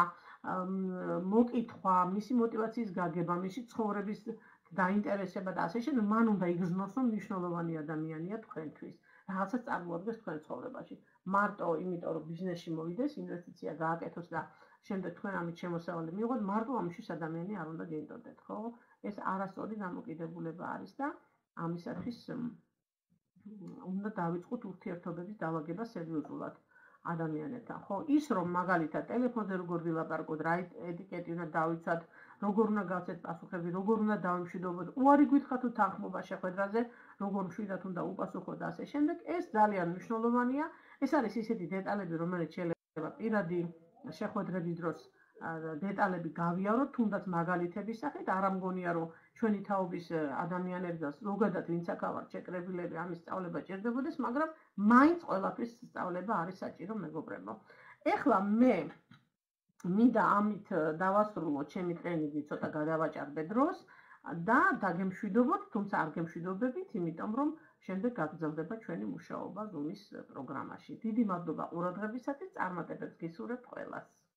მოკითხვა, მისი мотиваციის გაგება, მისი ცხოვრების დაინტერესება და ასე შემდეგ, მან უნდა იგრძნოს, რომ მნიშვნელოვანი ადამიანია თქვენთვის. რაღაცას წარმოადგენს თქვენ ცხოვრებაში. მარტო იმიტომ, რომ ბიზნესში მოვიდეს, ინვესტიცია გააკეთოს და შემდეგ თქვენ ამით შემოსავალი მიიღოთ, მარტო ამის ადამიანი არ უნდა გეიტოდეთ, ხო? ეს არასწორი დამოკიდებულება არის და ამისათვის უნდა დავიწყოთ ურთიერთობების დავაგება სერიოზულად ადამიანებთან, ხო? ის რომ მაგალითად ტელეფონზე როგორ ვილაპარაკოთ, რა ეტიკეტი უნდა დავიცვათ, როგორ უნდა გავცეთ პასუხები, როგორ უნდა დავიმშვიდობოთ, უარი გითხრათ თუ თანხმობა შეხვედრაზე, როგორ მშვიდად უნდა უპასუხოთ და ასე შემდეგ, ეს ძალიან მნიშვნელოვანია. ეს არის ისეთი დეტალები, რომელიც შეიძლება პირადი შეხვედრების დროს დეტალები გავიაროთ, თუნდაც მაგალითების სახით, არ ამგონია რომ ჩვენი თაობის ადამიანებს და ზოგადად ვინც აქ შეკრებილები ამის სწავლება ჭირდებოდეს, მაგრამ მაინც ყველაფრის სწავლება არის საჭირო მეგობრებო. ეხლა მე მინდა ამით დავასრულო ჩემი ტრენინგი, ცოტა გადავაჭარბე დროს და დაგემშვიდობოთ, თუმცა არ გემშვიდობებით, იმიტომ რომ შემდეგ გაგრძელდება ჩვენი მუშაობა Zoom-ის პროგრამაში. დიდი მადლობა ყურადღებისათვის, წარმატებებს გისურვებთ ყველას.